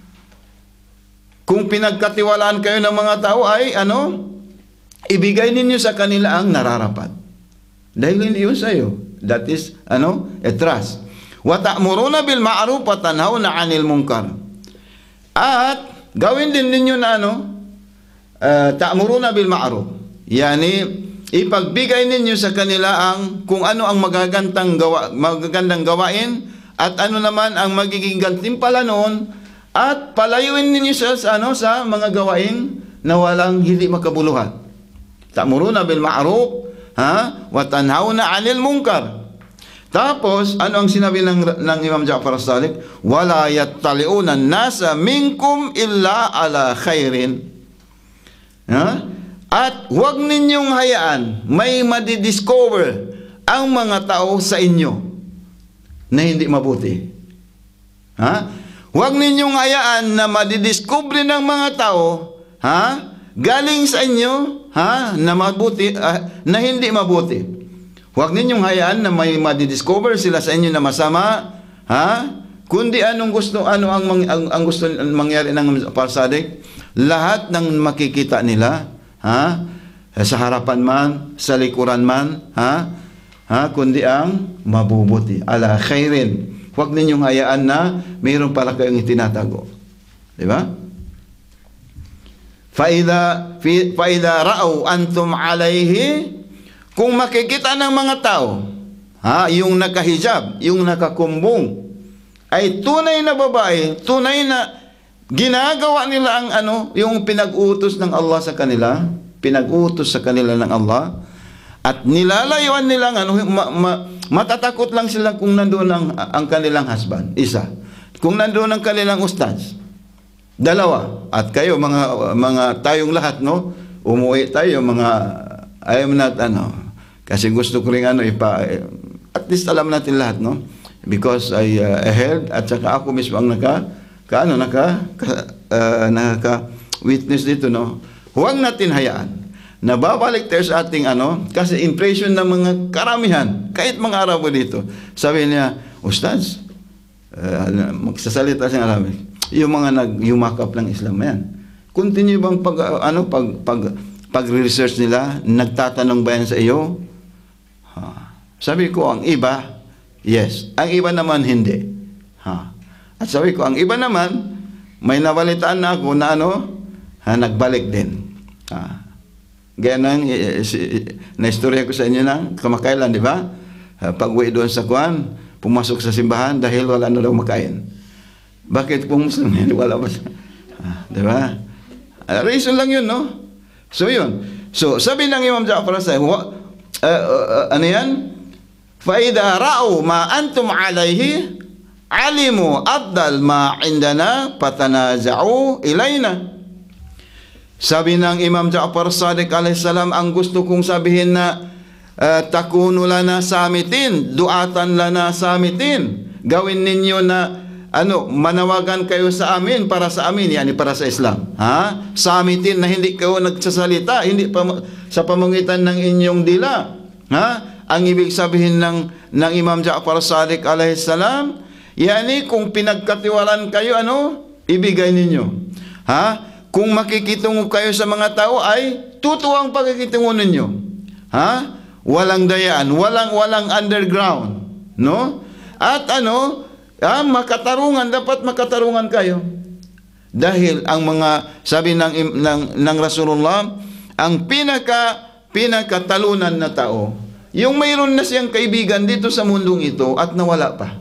Kung pinagkatiwalaan kayo ng mga tao ay ano, ibigay ninyo sa kanila ang nararapat. Dahil hindi yun sa iyo. That is ano, a trust. Wa ta'muruna bil ma'ruf wa tanhauna 'anil munkar. At gawin din ninyo na ano, uh, ta'muruna bil ma'ruf. Yani ipagbigay ninyo sa kanila ang kung ano ang magagandang gawa, magagandang gawain, at ano naman ang magiging gantimpala noon, at palayuin ninyo siya sa ano, sa mga gawain na walang hindi makabuluhan. Ta'muruna bil ma'ruf, ha, wa tanhauna 'anil munkar. Tapos, ano ang sinabi ng, ng Imam Ja'far Sadiq? Wala yattali'una nasa minkum illa ala khairin. Ha? At huwag ninyong hayaan may madidiscover ang mga tao sa inyo na hindi mabuti. Ha? Huwag ninyong hayaan na madidiscover ng mga tao, ha, galing sa inyo, ha, na mabuti, uh, na hindi mabuti. Huwag ninyong hayaan na may madidiscover sila sa inyo na masama, ha? Kundi anong gusto, ano ang, ang, ang gusto mangyari ng Sadiq? Lahat ng makikita nila, ha? Sa harapan man, sa likuran man, ha? Ha? Kundi ang mabubuti. Ala khairin. Huwag ninyong hayaan na mayroon pala kayong itinatago. Di ba? Faida faida ra'aw antum alayhi, kung makikita ng mga tao, ha, yung nakahijab, yung nakakumbong, ay tunay na babae, tunay na ginagawa nila ang ano, yung pinag-utos ng Allah sa kanila, pinag-utos sa kanila ng Allah, at nilalayuan nilang ano, ma, ma, matatakot lang sila kung nandoon ang, ang kanilang husband, isa. Kung nandoon ang kanilang ustaz, dalawa. At kayo, mga, mga tayong lahat, no, umuwi tayo, mga, I am not, ano, kasi gusto ko rin ano, ipa, at least alam natin lahat, no? Because I, uh, I heard, at saka ako mismo ang naka, ka, ano, naka, ka, uh, naka-witness dito, no? Huwag natin hayaan na babalik tayo sa ating, ano, kasi impression ng mga karamihan, kahit mga Arabo dito, sabi niya, Ustaz, uh, magsasalita siyang Arabic, yung mga nag-yumakap ng Islam, yan. Continue bang pag, uh, ano, pag, pag, pag-research nila, nagtatanong ba yan sa iyo? Ha. Sabi ko, ang iba, yes. Ang iba naman, hindi. Ha. At sabi ko, ang iba naman, may nabalitaan na ako na ano, ha, nagbalik din. Ha. Gaya ng eh, si, na-istorya ko sa inyo na kamakailan, di ba? Uh, pag-uwi doon sa kuwan, pumasok sa simbahan dahil wala na daw makain. Bakit kung Muslim wala ba? Ah, di ba? Uh, reason lang yun, no? So yun. So sabi ng Imam Ja'far as-Sadiq, uh, uh, uh, ano yan? فَإِذَا رَأُوا مَا أَنْتُمْ عَلَيْهِ عَلِمُوا أَفْضَلَ مَا عِنْدَنَا فَتَنَازَعُوا إِلَيْنَا. Sabi ng Imam Ja'far as-Sadiq alayhi salam, ang gusto kong sabihin na uh, takunu lana samitin, duatan lana samitin. Gawin ninyo na ano, manawagan kayo sa amin para sa amin, yani para sa Islam. Ha? Samitin na hindi kayo nagsasalita, hindi pa sa pamamagitan ng inyong dila. Ha? Ang ibig sabihin ng ng Imam Ja'far as-Sadiq alayhi salam, yani kung pinagkatiwalaan kayo, ano, ibigay ninyo. Ha? Kung makikitungo kayo sa mga tao ay totoo ang pagkikitungo ninyo. Ha? Walang dayaan, walang walang underground, no? At ano, ah, makatarungan, dapat makatarungan kayo. Dahil ang mga sabi ng ng, ng Rasulullah, ang pinaka pinakatalunan na tao, yung mayroon na siyang kaibigan dito sa mundong ito at nawala pa.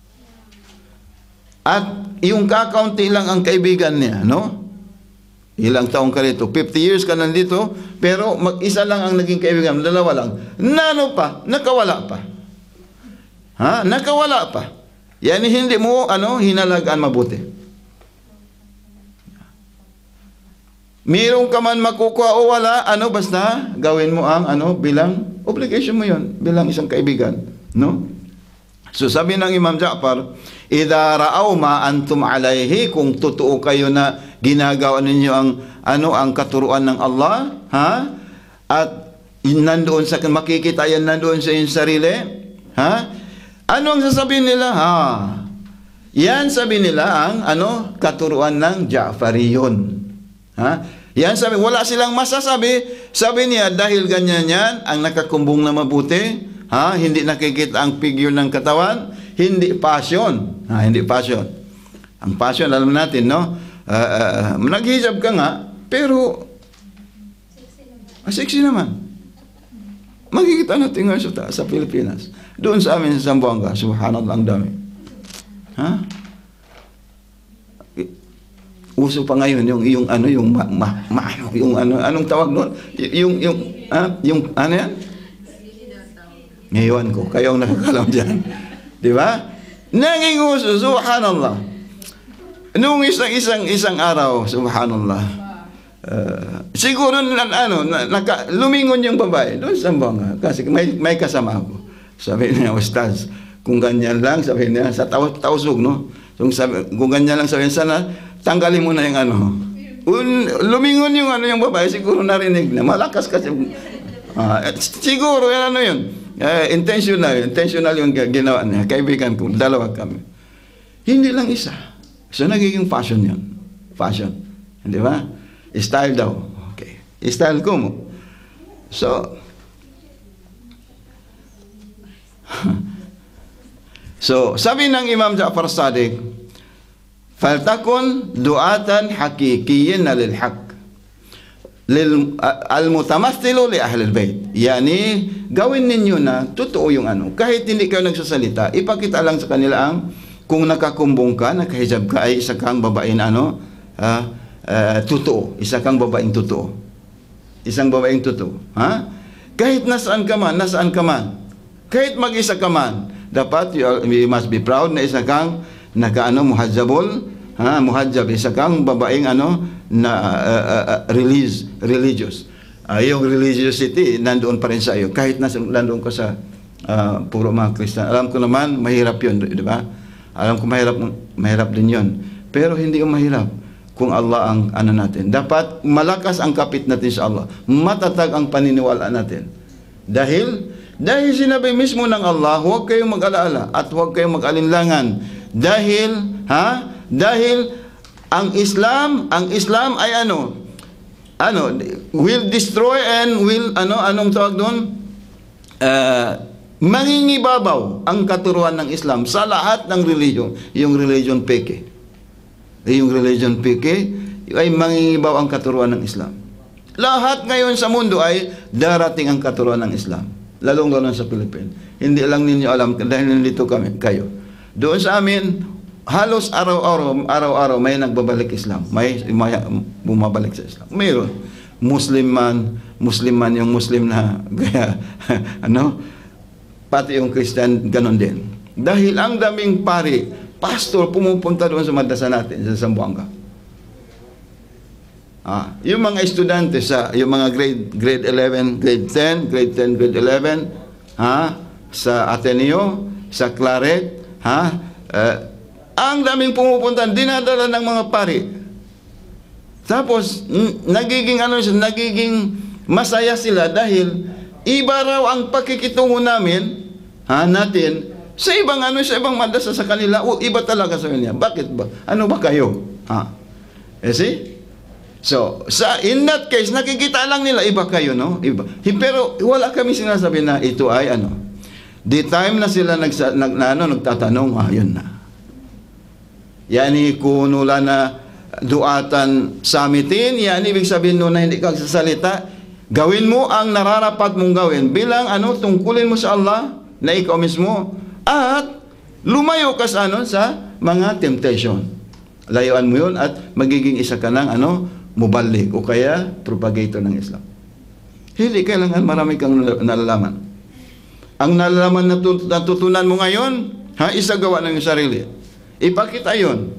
At yung kakaunti lang ang kaibigan niya, no? Ilang taong ka rito? fifty years ka nandito, pero mag-isa lang ang naging kaibigan, dalawa lang. Nano pa? Nakawala pa. Ha? Nakawala pa. Yani hindi mo ano hinalagaan mabuti. Mayroon ka man makukuha o wala, ano basta gawin mo ang ano bilang obligation mo 'yon bilang isang kaibigan, no? So sabi ng Imam Ja'far, idza ra'aw ma antum alayhi, kung totoo kayo na ginagawa ninyo ang ano ang katuruan ng Allah, ha? At nandoon sa makikita yan nandoon sa inyong sarili, ha? Ano ang sasabihin nila? Ha? Yan sabi nila ang ano katuruan ng Ja'fariyun. Ha? Yan sabi, wala silang masasabi. Sabi niya dahil ganyan yan ang nakakumbong na mabuti, ha? Hindi nakikita ang figure ng katawan, hindi passion. Ha, hindi passion. Ang passion alam natin, no? Uh, uh, naghihijab ka nga, pero ah, sexy naman. Makikita natin nga sa, sa Pilipinas. Doon sa amin sa Zamboanga, subhanallah, ang dami. Ha? Uso pa ngayon yung yung ano yung ma, ma, ma, yung ano anong tawag noon? Yung yung ah, yung ano yan? Ngayon ko, kayo ang nakakalam diyan. Di ba? Naging uso, subhanallah. Noong isang isang isang araw, subhanallah. Uh, siguro na, ano, na, naka, lumingon yung babae doon sa Zamboanga kasi may may kasama ako. Sabi niya, Ustaz, kung ganyan lang, sabi niya, sa taw tausog, no? So, sabi, kung ganyan lang, sabi niya, sana tanggalin mo na yung ano. Un, lumingon yung ano yung babae, siguro narinig na. Malakas kasi. Uh, siguro, yan ano yun. Uh, intentional, intentional yung ginawa niya. Kaibigan ko, dalawa kami. Hindi lang isa. So, nagiging fashion yun. Fashion. Hindi ba? Style daw. Okay. Style ko mo. So, so, sabi ng Imam Ja'far as-Sadiq, faltakun du'atan hakikiyin na lilhaq lil al-mutamathilu li ahli al-bayt. Yani, gawin ninyo na totoo yung ano. Kahit hindi kayo nagsasalita, ipakita lang sa kanila ang kung nakakumbong ka, nakahijab ka, ay isa kang babaeng ano, uh, uh, totoo. Isa kang babaeng totoo. Isang babaeng totoo. Ha? Kahit nasaan ka man, nasaan ka man. Kahit mag-isa ka man, dapat you, you must be proud na isa kang naka-ano, muhajjabul, ha, muhajjab, isa kang babaeng ano, na uh, uh, uh, release, religious. Uh, yung religiosity, nandoon pa rin sa iyo. Kahit nasa, nandoon ka sa uh, puro mga Kristiyan. Alam ko naman, mahirap yun, di ba? Alam ko mahirap, mahirap din yun. Pero hindi yung mahirap kung Allah ang ano natin. Dapat malakas ang kapit natin sa Allah. Matatag ang paniniwala natin. Dahil, dahil sinabi mismo ng Allah, huwag kayong mag-alaala at huwag kayong mag-alinlangan. Dahil, ha? Dahil ang Islam, ang Islam ay ano? Ano? Will destroy and will, ano? Anong tawag doon? Uh, mangingibabaw ang katuruan ng Islam sa lahat ng religion. Yung religion peke. Yung religion peke ay mangingibaw ang katuruan ng Islam. lahat ngayon sa mundo ay darating ang katuruan ng Islam. Lalong-lalo sa Pilipinas. Hindi lang ninyo alam dahil nandito kami, kayo. Doon sa amin, halos araw-araw, araw-araw may nagbabalik Islam. May, may bumabalik sa Islam. Mayroon. Muslim man, Muslim man yung Muslim na gaya, ano, pati yung Christian, ganon din. Dahil ang daming pari, pastor, pumupunta doon sa madrasa natin, sa Zamboanga. Ah, yung mga estudyante sa, yung mga grade, grade eleven, grade ten, grade ten, grade eleven, ha, sa Ateneo, sa Claret, ha, uh, ang daming pumupunta, dinadala ng mga pari. Tapos, nagiging ano, nagiging masaya sila dahil iba raw ang pakikitungo namin, ha, natin, sa ibang ano, sa ibang madrasa sa kanila, o iba talaga sa kanila. Bakit ba? Ano ba kayo? Ha? You see? So, sa in that case, nakikita lang nila, iba kayo, no? Iba. Pero wala kami sinasabi na ito ay ano. The time na sila nagsa, nag, na, ano, nagtatanong, ah, yun na. Yani, kunula na duatan samitin, yan, ibig sabihin nun na hindi ka sasalita, gawin mo ang nararapat mong gawin bilang ano, tungkulin mo sa Allah na ikaw mismo at lumayo ka sa ano, sa mga temptation. Layuan mo yun at magiging isa ka ng ano, mubalik o kaya propagator ng Islam. Hindi kailangan marami kang nalalaman. Ang nalalaman na natutunan mo ngayon, ha, isagawa ng sarili. Ipakita yun.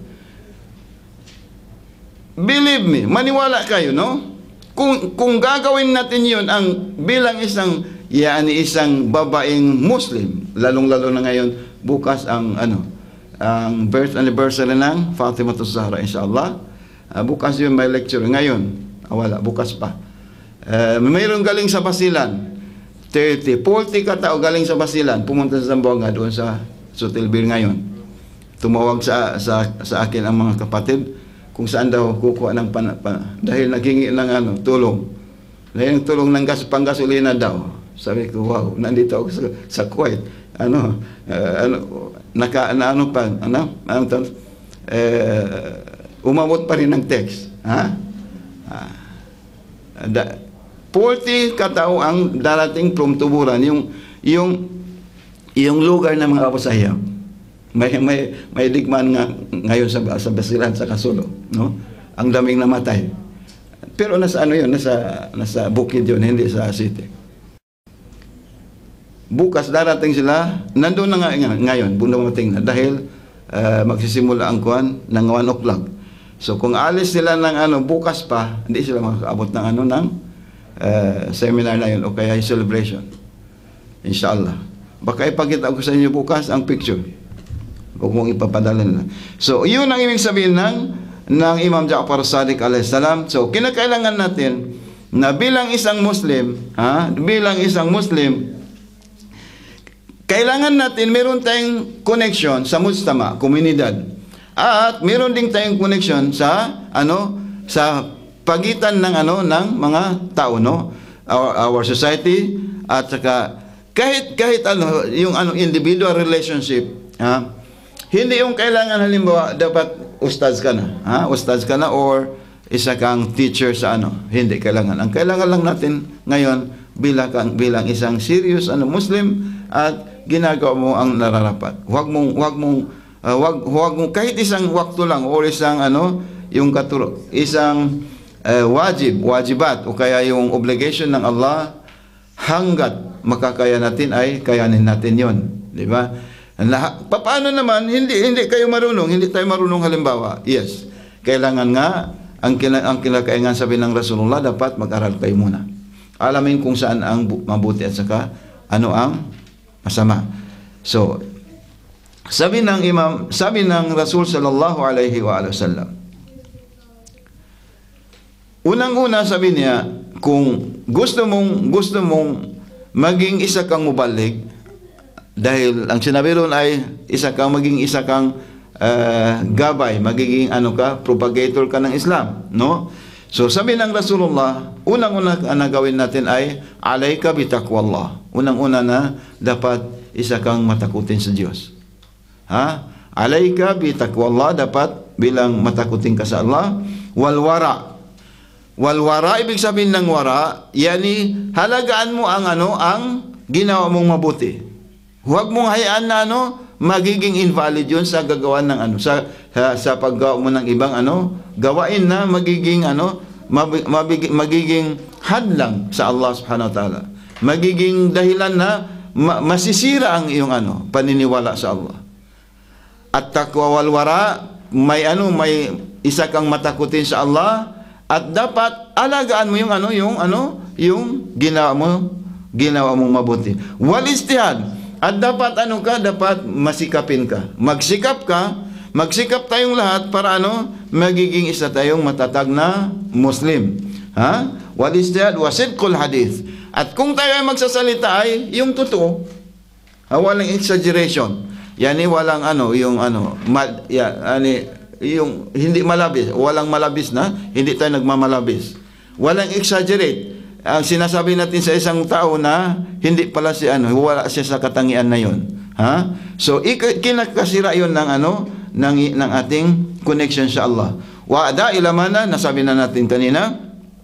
Believe me, maniwala kayo, no? Kung, kung gagawin natin yun ang bilang isang, yani isang babaeng Muslim, lalong-lalo na ngayon, bukas ang ano, ang birth anniversary ng Fatima Zahra, inshallah. Uh, bukas yun may lecture. Ngayon, ah, wala, bukas pa. Uh, mayroon galing sa Basilan. thirty, forty katao galing sa Basilan. Pumunta sa Zamboanga doon sa Sutilbir ngayon. Tumawag sa, sa, sa akin ang mga kapatid kung saan daw kukuha ng pan, pan, dahil naghingi ng ano, tulong. Dahil ng tulong ng gas, panggasolina daw. Sabi ko, wow, nandito ako sa, sa Kuwait. Ano, uh, ano, naka, na, ano pa, ano, ano to, eh, umabot pa rin ng text. Ha? Ah, da, forty katao ang darating from Tuburan, yung, yung, yung lugar ng mga Abusaya. May, may, may digmaan nga ngayon sa, sa Basilan, sa Kasulo. No? Ang daming namatay. Pero nasa ano yun, nasa, nasa bukid yun, hindi sa city. Bukas darating sila, nandun na nga ngayon, bumating na, dahil uh, magsisimula ang kuwan ng one o'clock. So kung alis sila ng ano, bukas pa, hindi sila makakaabot ng ano, ng uh, seminar na yun, o kaya celebration. Inshallah. Baka ipakita ko sa inyo bukas ang picture. Huwag mong ipapadala nila. So, yun ang ibig sabihin ng, ng Imam Ja'far Sadiq alayhi salam. So, kinakailangan natin na bilang isang Muslim, ha, bilang isang Muslim, kailangan natin meron tayong connection sa mujtama, komunidad. At meron din tayong connection sa ano, sa pagitan ng ano ng mga tao, no? Our, our society at saka kahit kahit ano yung ano individual relationship, ha? Hindi yung kailangan halimbawa dapat ustaz ka na, ha? Ustaz ka na or isa kang teacher sa ano. Hindi kailangan. Ang kailangan lang natin ngayon bilang bilang isang serious ano Muslim at ginagawa mo ang nararapat. Huwag mong huwag mong uh, huwag huwag mong kahit isang wakto lang or isang ano yung katuro, isang uh, wajib, wajibat o kaya yung obligation ng Allah hanggat makakaya natin ay kayanin natin 'yon, di ba? Paano naman hindi hindi kayo marunong, hindi tayo marunong halimbawa. Yes. Kailangan nga ang kina, ang kinakailangan sabi ng Rasulullah dapat mag-aral kayo muna. Alamin kung saan ang mabuti at saka ano ang masama. So, sabi ng Imam, sabi ng Rasul sallallahu alaihi wa sallam. Unang-una sabi niya, kung gusto mong gusto mong maging isa kang mubalik, dahil ang sinabi ron ay isa kang maging isa kang uh, gabay, magiging ano ka, propagator ka ng Islam, no? So sabi ng Rasulullah, unang-una na gawin natin ay alayka bitaqwallah. Unang-una na dapat isa kang matakutin sa Diyos. Ha? Alayka bitaqwallah, dapat bilang matakutin ka sa Allah, wal wara. Wal wara, ibig sabihin ng wara, yani halagaan mo ang ano, ang ginawa mong mabuti. Huwag mong hayaan na ano, magiging invalid yun sa gagawa ng ano, sa, sa, sa paggawa mo ng ibang ano, gawain na magiging ano, mab, mabig, magiging hadlang sa Allah subhanahu wa ta'ala. Magiging dahilan na ma, masisira ang iyong ano, paniniwala sa Allah. At taqwa wal wara, may ano, may isa kang matakutin sa Allah, at dapat alagaan mo yung ano, yung ano, yung ginawa mo, ginawa mong mabuti. Wal ijtihad, at dapat ano ka, dapat masikapin ka. Magsikap ka, magsikap tayong lahat para ano, magiging isa tayong matatag na Muslim. Ha? Wal ijtihad wa sidqul hadith. At kung tayo ay magsasalita ay yung totoo. Ha, walang exaggeration. Yani walang ano, yung ano, mal, ya, ani, yung hindi malabis, walang malabis na, hindi tayo nagmamalabis. Walang exaggerate. Ang sinasabi natin sa isang tao na hindi pala si ano, wala siya sa katangian na yon. Ha? So kinakasira yon ng ano, ng ng ating connection sa Allah. Wa ada ila mana, nasabi na natin kanina,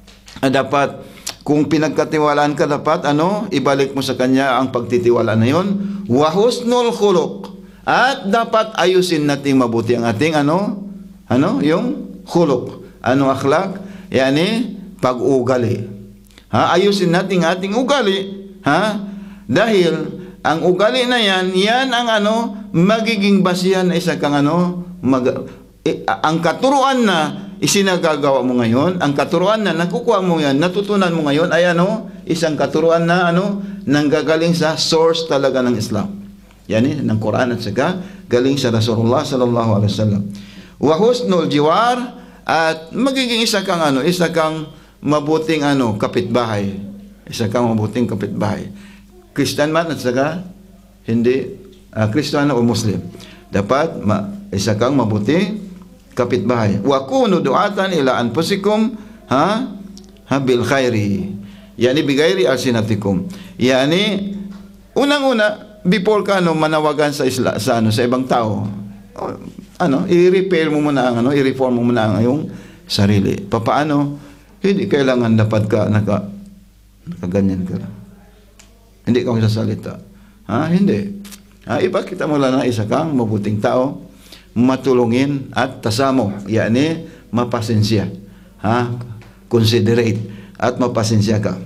dapat kung pinagkatiwalaan ka, dapat ano, ibalik mo sa kanya ang pagtitiwala na yon. Wa husnul khuluq, at dapat ayusin natin mabuti ang ating ano, ano, yung khuluq, ano, akhlak, yani pag-ugali. Ha, ayusin natin ating ugali, ha? Dahil ang ugali na yan, yan ang ano, magiging basihan na isa kang ano, mag, eh, ang katuruan na isinagagawa mo ngayon, ang katuruan na nakukuha mo yan, natutunan mo ngayon, ay ano, isang katuruan na ano, nanggagaling sa source talaga ng Islam. Yan eh, ng Quran at saka galing sa Rasulullah sallallahu alaihi wasallam. Wa husnul jiwar, at magiging isa kang ano, isa kang mabuting ano, kapitbahay. Isa kang mabuting kapitbahay. Christian man at saka hindi uh, Kristiyano o Muslim. Dapat ma, isa kang mabuting kapitbahay. Wa kunu du'atan ila anfusikum, ha? Ha, bil khairi. Yani bighairi alsinatikum. Yani unang-una, before ka ano, manawagan sa isla, sa ano, sa ibang tao, ano, i-repair mo muna ang ano, i-reform mo muna ang iyong sarili. Papaano? Hindi kailangan dapat ka naka nakaganyan ka lang. Hindi ka magsasalita. Ha? Hindi. Ha, ipakita mo lang na isa kang mabuting tao, matulungin at tasamo, yani mapasensya. Ha? Considerate at mapasensya ka.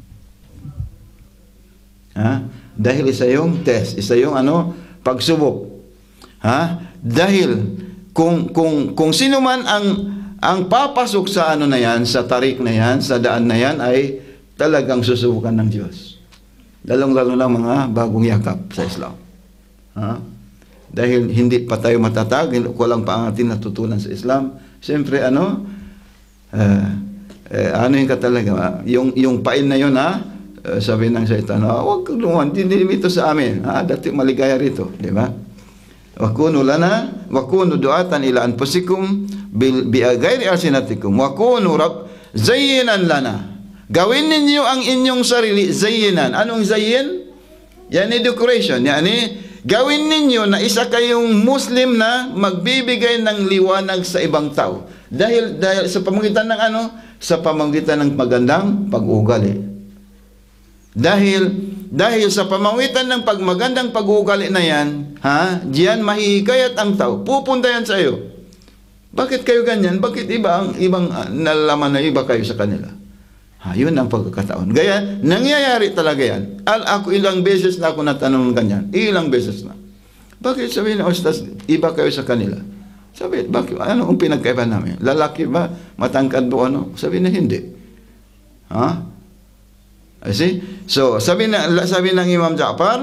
Ha? Dahil isa yung test, isa yung ano, pagsubok. Ha? Dahil kung kung kung sino man ang ang papasok sa ano na yan, sa tarik na yan, sa daan na yan, ay talagang susubukan ng Diyos. Lalong-lalo lang mga bagong yakap sa Islam. Ha? Dahil hindi pa tayo matatag, kulang pa ang ating natutunan sa Islam. Siyempre, ano, uh, uh, ano yung ka talaga, yung, yung pain na yun, ha? Uh, sabi ng Satan, ah, huwag kuluhan, hindi ito sa amin. Ha? Dati maligaya rito, di ba? Wa kunu lana, wa kunu du'atan ila anfusikum bil bi'aghairi alsinatikum, wa kunu rab zayyinan lana. Gawin ninyo ang inyong sarili zayyinan. Anong zayyin? Yani decoration. Yani gawin ninyo na isa kayong Muslim na magbibigay ng liwanag sa ibang tao. Dahil dahil sa pamamagitan ng ano? Sa pamamagitan ng magandang pag-uugali. Dahil dahil sa pamamagitan ng pagmagandang pag-uugali na yan, ha, diyan mahihikayat ang tao. Pupunta yan sa iyo. Bakit kayo ganyan? Bakit iba ang ibang uh, nalalaman na iba kayo sa kanila? Ha, yun ang pagkakataon. Gaya, nangyayari talaga yan. Al, ako ilang beses na ako natanong ganyan. Ilang beses na. Bakit sabihin na, Ustaz, iba kayo sa kanila? Sabi, bakit? Ano ang pinagkaiba namin? Lalaki ba? Matangkad ba? Ano? Sabi na hindi. Ha? I see? So, sabi na sabi ng Imam Ja'far,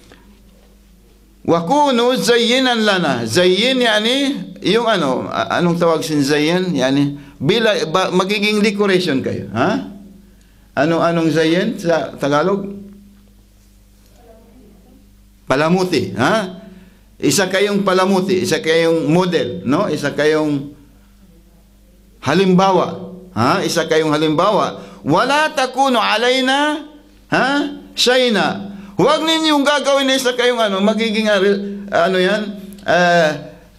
wa kunu zayyinan lana. Zayyin yani yung ano, anong tawag sin zayyin? Yani bila ba, magiging decoration kayo, ha? Ano anong zayyin sa Tagalog? Palamuti, ha? Isa kayong palamuti, isa kayong model, no? Isa kayong halimbawa, ha? Isa kayong halimbawa. Wala takunu alayna, ha? Shayna. Huwag ninyong gagawin na isa kayong ano, magiging ano yan, uh,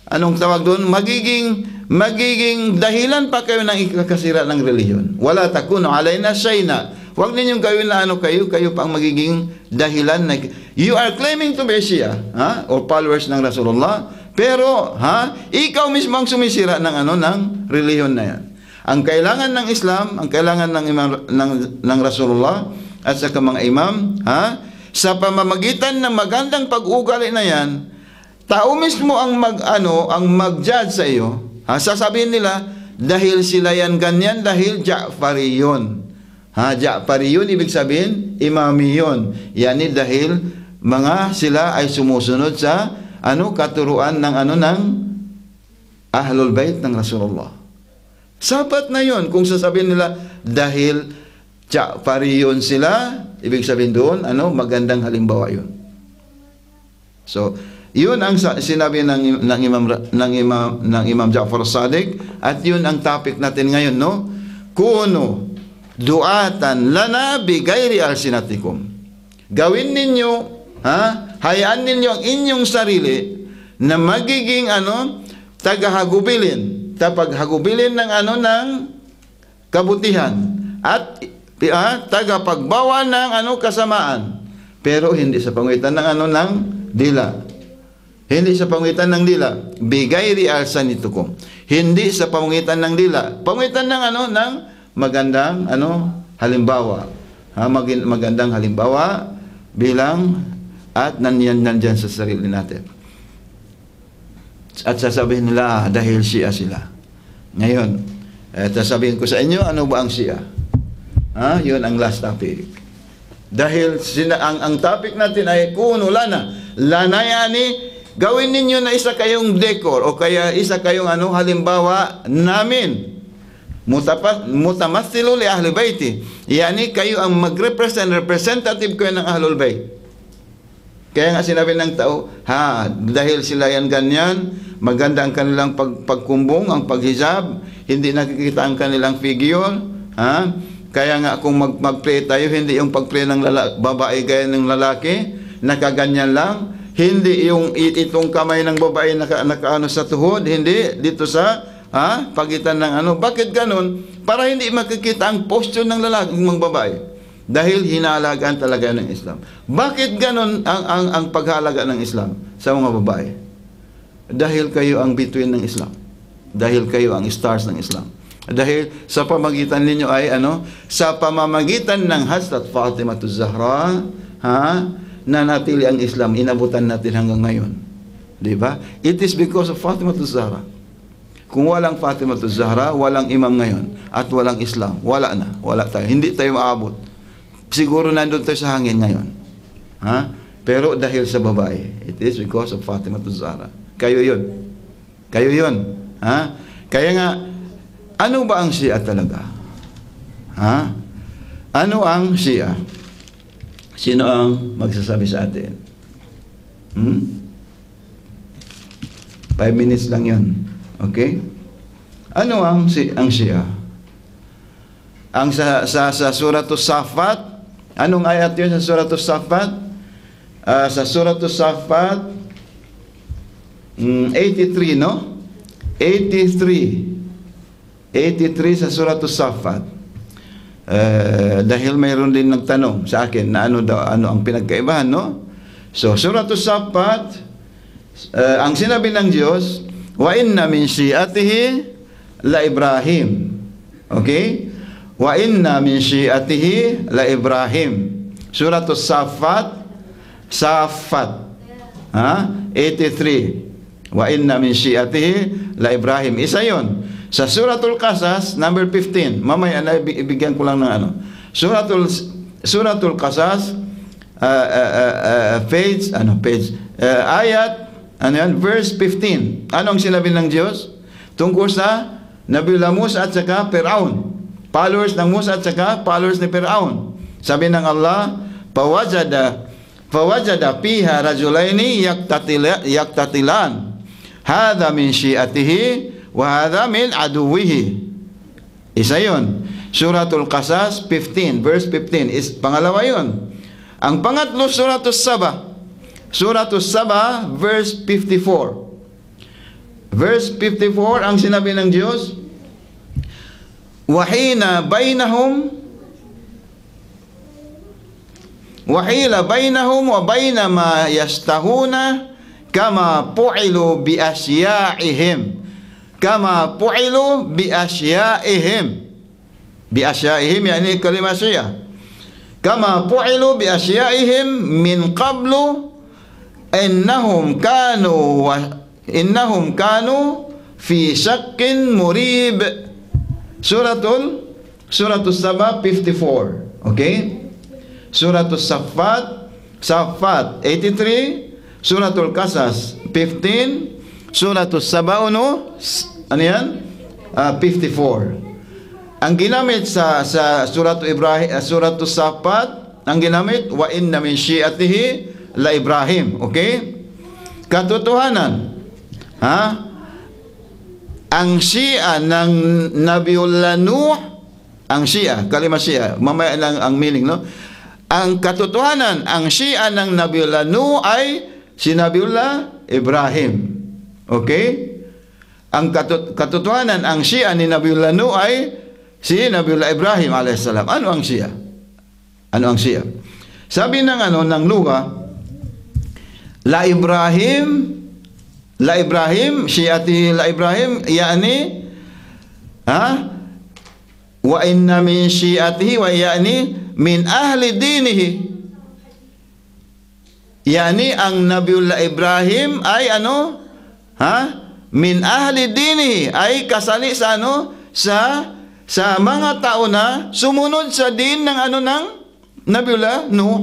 anong tawag doon? Magiging, magiging dahilan pa kayo ng ikakasira ng reliyon. Wala takuno alayna shayna. Huwag ninyong gawin na ano kayo, kayo pa ang magiging dahilan na, you are claiming to be Shia, ha? Or followers ng Rasulullah, pero, ha? Ikaw mismo ang sumisira ng ano, ng reliyon na yan. Ang kailangan ng Islam, ang kailangan ng imam, ng, ng Rasulullah, at sa mga imam, ha? Sa pamamagitan ng magandang pag-ugali na yan, tao mismo ang mag ano, ang mag-judge sa iyo. Ha, sasabihin nila dahil sila yan ganyan, dahil Ja'fari yun. Ha, Ja'fari yun ibig sabihin imami yun. Yani dahil mga sila ay sumusunod sa ano katuruan ng ano ng Ahlul Bait ng Rasulullah. Sapat na yun kung sasabihin nila dahil Ja'fari yun sila, ibig sabihin doon, ano, magandang halimbawa yun. So, yun ang sinabi ng, ng Imam ng Imam ng Imam Ja'far as-Sadiq, at yun ang topic natin ngayon, no? Kuno du'atan lana bi ghairi alsinatikum. Gawin ninyo, ha? Hayaan ninyo ang inyong sarili na magiging ano, tagahagubilin, tapaghagubilin ng ano ng kabutihan at Ah, tagapagbawa ng ano kasamaan, pero hindi sa pangitan ng ano ng dila. Hindi sa pangitan ng dila. Bigayri alsanitukum. Hindi sa pangitan ng dila. Pangitan ng ano ng magandang ano halimbawa. Ha, mag magandang halimbawa bilang at nandiyan nandiyan sa sarili natin. At sasabihin nila ah, dahil Shia sila. Ngayon, eh, sasabihin ko sa inyo ano ba ang Shia? Ah, yun ang last topic. Dahil sina, ang, ang topic natin ay kuno lana. Lana yani, gawin ninyo na isa kayong decor o kaya isa kayong ano halimbawa namin. Mutapas, mutamassilu li ahli baiti. Yani kayo ang mag-represent, representative kayo ng Ahlul Bait. Kaya nga sinabi ng tao, ha, dahil sila yan ganyan, maganda ang kanilang pag, pagkumbong, ang paghijab, hindi nakikita ang kanilang figure, ha? Kaya nga kung mag, mag-pray tayo, hindi yung pag-pray ng lalaki, babae gaya ng lalaki, nakaganyan lang, hindi yung itong kamay ng babae naka, nakaano sa tuhod, hindi dito sa ha, pagitan ng ano. Bakit ganun? Para hindi makikita ang posture ng lalaki, ng babae. Dahil hinahalagaan talaga ng Islam. Bakit ganun ang, ang, ang paghalaga ng Islam sa mga babae? Dahil kayo ang bituin ng Islam. Dahil kayo ang stars ng Islam. Dahil sa pamagitan ninyo ay ano, sa pamamagitan ng Hazrat Fatimah az-Zahra, ha, nanatili ang Islam, inabutan natin hanggang ngayon. Di ba? It is because of Fatimah az-Zahra. Kung walang Fatimah az-Zahra, walang imam ngayon at walang Islam, wala na, wala tayo. Hindi tayo maabot. Siguro nandun tayo sa hangin ngayon. Ha? Pero dahil sa babae, it is because of Fatimah az-Zahra. Kayo 'yun. Kayo 'yun. Ha? Kaya nga, ano ba ang Shia talaga? Ha? Ano ang Shia? Sino ang magsasabi sa atin? Hmm? Five minutes lang yun. Okay? Ano ang, ang Shia? Ang sa, sa, sa Suratul Safat, anong ayat yun sa Suratul Safat? Uh, sa Suratul Safat, mm, eighty-three, no? eighty-three. eighty-three sa Suratul Safat. Uh, dahil mayroon din nagtanong sa akin na ano daw ano ang pinagkaibahan, no? So Suratul Safat, uh, ang sinabi ng Diyos, wa inna min syi'atihi la Ibrahim. Okay? Wa inna min syi'atihi la Ibrahim. Suratul Safat, Safat. Ha? eighty-three. Wa inna min syi'atihi la Ibrahim. Isa 'yon. Sa Suratul Qasas, number fifteen. Mamaya na ibigyan ko lang ng ano. Suratul Suratul Qasas, uh, uh, uh, uh, page, ano, page, uh, ayat, ano yan, verse fifteen. Ano ang sinabi ng Diyos? Tungkol sa Nabiullah Musa at saka Fir'aun. Followers ng Musa at saka followers ni Fir'aun. Sabi ng Allah, Pawajada, Pawajada piha rajulaini yaktatila, yaktatilan. Hadha min syi'atihi wa hadha min aduwihi. Isa yun. Suratul Qasas fifteen, verse fifteen is pangalawa yun. Ang pangatlo, Suratul Saba. Suratul Saba, verse fifty-four. Verse fifty-four, ang sinabi ng Diyos, wahina bainahum wahila bainahum wa baina ma yastahuna kama pu'ilu bi asyaihim kama pu'ilu bi asyaihim bi asyaihim yani kalimah syia kama pu'ilu bi asyaihim min qablu innahum kanu wa innahum kanu fi syakkin murib. Suratul Suratul Saba fifty-four. Okay? Suratul Saffat Saffat eighty-three, Suratul Qasas fifteen, Suratul Saba ano? Ano yan? Uh, fifty-four. Ang ginamit sa sa Suratul Ibrahim, uh, Suratul Saffat, ang ginamit wa inna min syi'atihi la Ibrahim. Okay? Katotohanan, ha? Ang Shia ng Nabiullah Nuh, ang Shia, kalima Shia, mamaya lang ang meaning, no? Ang katotohanan, ang Shia ng Nabiullah Nuh ay si Nabiullah Ibrahim. Okay? Ang katut katotohanan, ang Shia ni Nabiullah Nuh ay si Nabiullah Ibrahim alayhis salam. Ano ang Shia? Ano ang Shia? Sabi ng ano ng Luga, La Ibrahim La Ibrahim, Syiati La Ibrahim, yani, ha? Wa inna min syiatihi wa yani min ahli dinihi. Yani, ang Nabiullah Ibrahim ay ano? Ha? Min ahli dinihi, ay kasali sa ano? Sa, sa mga tao na sumunod sa din ng ano ng Nabiullah Nuh.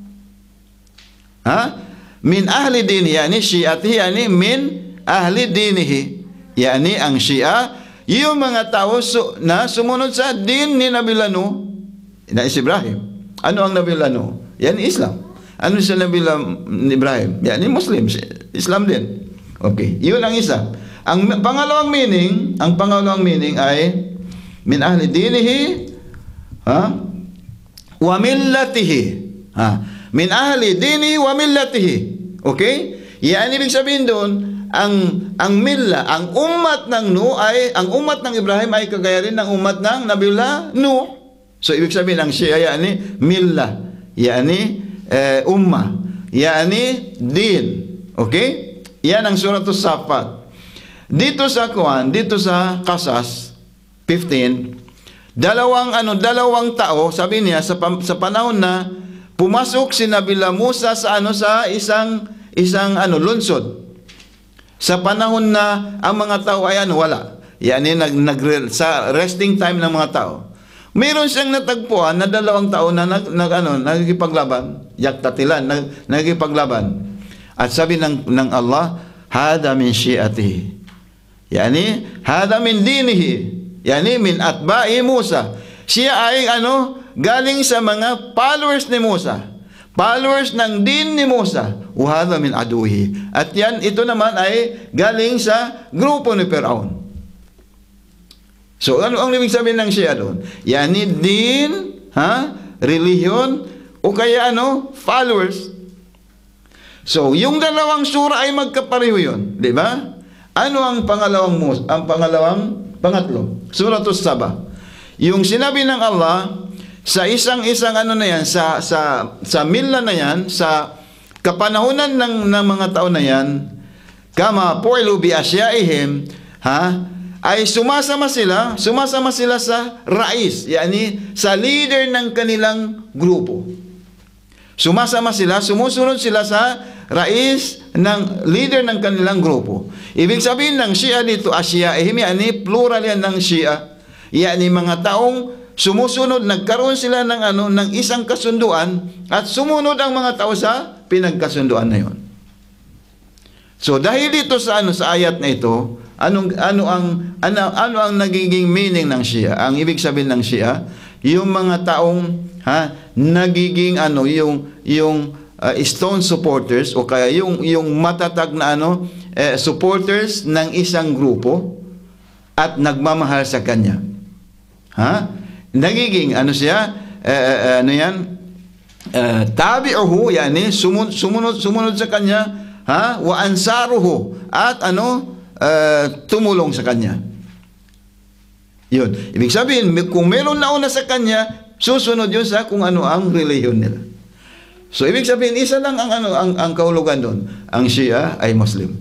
Ha? Min ahli dinihi, yani syiatihi, yani min ahli dinihi, yani ang Shia, yung mga tao su na sumunod sa din ni Nabiullah Nuh, na is Ibrahim. Ano ang Nabiullah Nuh? Yan Islam. Ano sa Nabiullah Ibrahim? Yani Muslim, Islam din. Okay, yun ang isa. Ang pangalawang meaning, ang pangalawang meaning ay min ahli dinihi, ha? Wa millatihi, ha? Min ahli dini wa millatihi. Okay? Yan ibig sabihin doon, ang ang milla, ang umat ng Nuh ay, ang umat ng Ibrahim ay kagaya rin ng umat ng Nabiullah Nuh. So ibig sabihin ang Shia yani milla, yani eh, umma, yani din. Okay? Yan ang Suratul Saffat. Dito sa Quran, dito sa Qasas fifteen, dalawang ano, dalawang tao, sabi niya sa sa panahon na pumasok si Nabiullah Musa sa ano sa isang isang ano lungsod. Sa panahon na ang mga tao ay ano wala. Yani nag, nag sa resting time ng mga tao. Mayroon siyang natagpuan na dalawang tao na nag, nag ano nagkipaglaban, yaktatilan, nag, nagkipaglaban. At sabi ng ng Allah, hada min syiatihi. Yani hada min dinihi. Yani min atba'i Musa. Siya ay ano galing sa mga followers ni Musa, followers ng din ni Musa, wahada min aduhi. At yan, ito naman ay galing sa grupo ni Firaun. So, ano ang ibig sabihin ng Shia doon? Yani din, ha? Religion, o kaya ano? Followers. So, yung dalawang sura ay magkapareho yun. Di ba? Ano ang pangalawang mus, ang pangalawang pangatlo? Suratul Saba. Yung sinabi ng Allah, sa isang-isang ano na yan, sa, sa, sa milla na yan, sa kapanahunan ng, ng mga tao na yan, kama pu'ilu bi asyaihim, ha, ay sumasama sila, sumasama sila sa rais, yani sa leader ng kanilang grupo. Sumasama sila, sumusunod sila sa rais ng leader ng kanilang grupo. Ibig sabihin ng Shia dito, asyaihim, yani plural yan ng Shia, yani mga taong sumusunod, nagkaroon sila ng ano ng isang kasunduan at sumunod ang mga tao sa pinagkasunduan na yon. So dahil dito sa ano sa ayat na ito, anong ano ang ano, ano ang nagiging meaning ng Shia? Ang ibig sabihin ng Shia, yung mga taong ha nagiging ano yung yung uh, stone supporters o kaya yung yung matatag na ano eh, supporters ng isang grupo at nagmamahal sa kanya. Ha? Nagiging ano siya eh, eh, ano yan eh, tabi'uhu, yani sumunod, sumunod sumunod sa kanya, ha, wa ansaruhu, at ano uh, tumulong sa kanya. Yun. Ibig sabihin, kung meron nauna sa kanya, susunod yun sa kung ano ang relihiyon nila. So, ibig sabihin, isa lang ang, ano, ang, ang kahulugan doon. Ang Shia ay Muslim.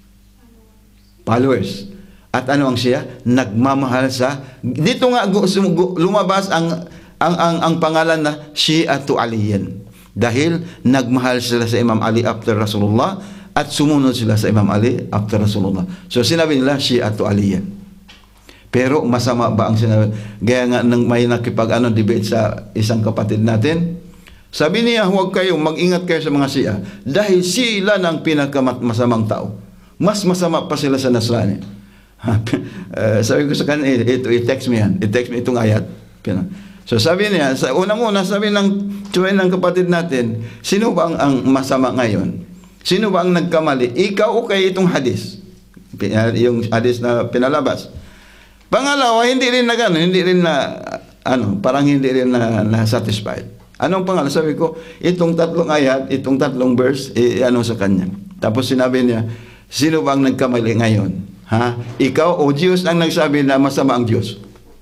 Followers. At ano ang Shia? Nagmamahal sa... Dito nga lumabas ang, ang, ang, ang pangalan na Shi'atu Aliyin. Dahil nagmahal sila sa Imam Ali after Rasulullah at sumunod sila sa Imam Ali after Rasulullah. So, sinabi nila Shi'atu Aliyin. Pero masama ba ang sinabi? Gaya nga nang may nakipag ano, debate sa isang kapatid natin, sabi niya, huwag kayo, mag-ingat kayo sa mga Shia dahil sila na ang pinakamasamang tao. Mas masama pa sila sa Nasrani. uh, sabi ko sa kanya, ito, i-text me yan. I-text me itong ayat. So sabi niya, sa unang-una, sabi ng tuwin ng kapatid natin, sino ba ang, ang masama ngayon? Sino ba ang nagkamali? Ikaw o kay itong hadis? Yung hadis na pinalabas. Pangalawa, hindi rin na gano'n, hindi rin na, ano, parang hindi rin na, na satisfied. Anong pangalawa? Sabi ko, itong tatlong ayat, itong tatlong verse, eh, ano sa kanya. Tapos sinabi niya, sino ba ang nagkamali ngayon? Ha? Ikaw o Diyos ang nagsabi na masama ang Diyos?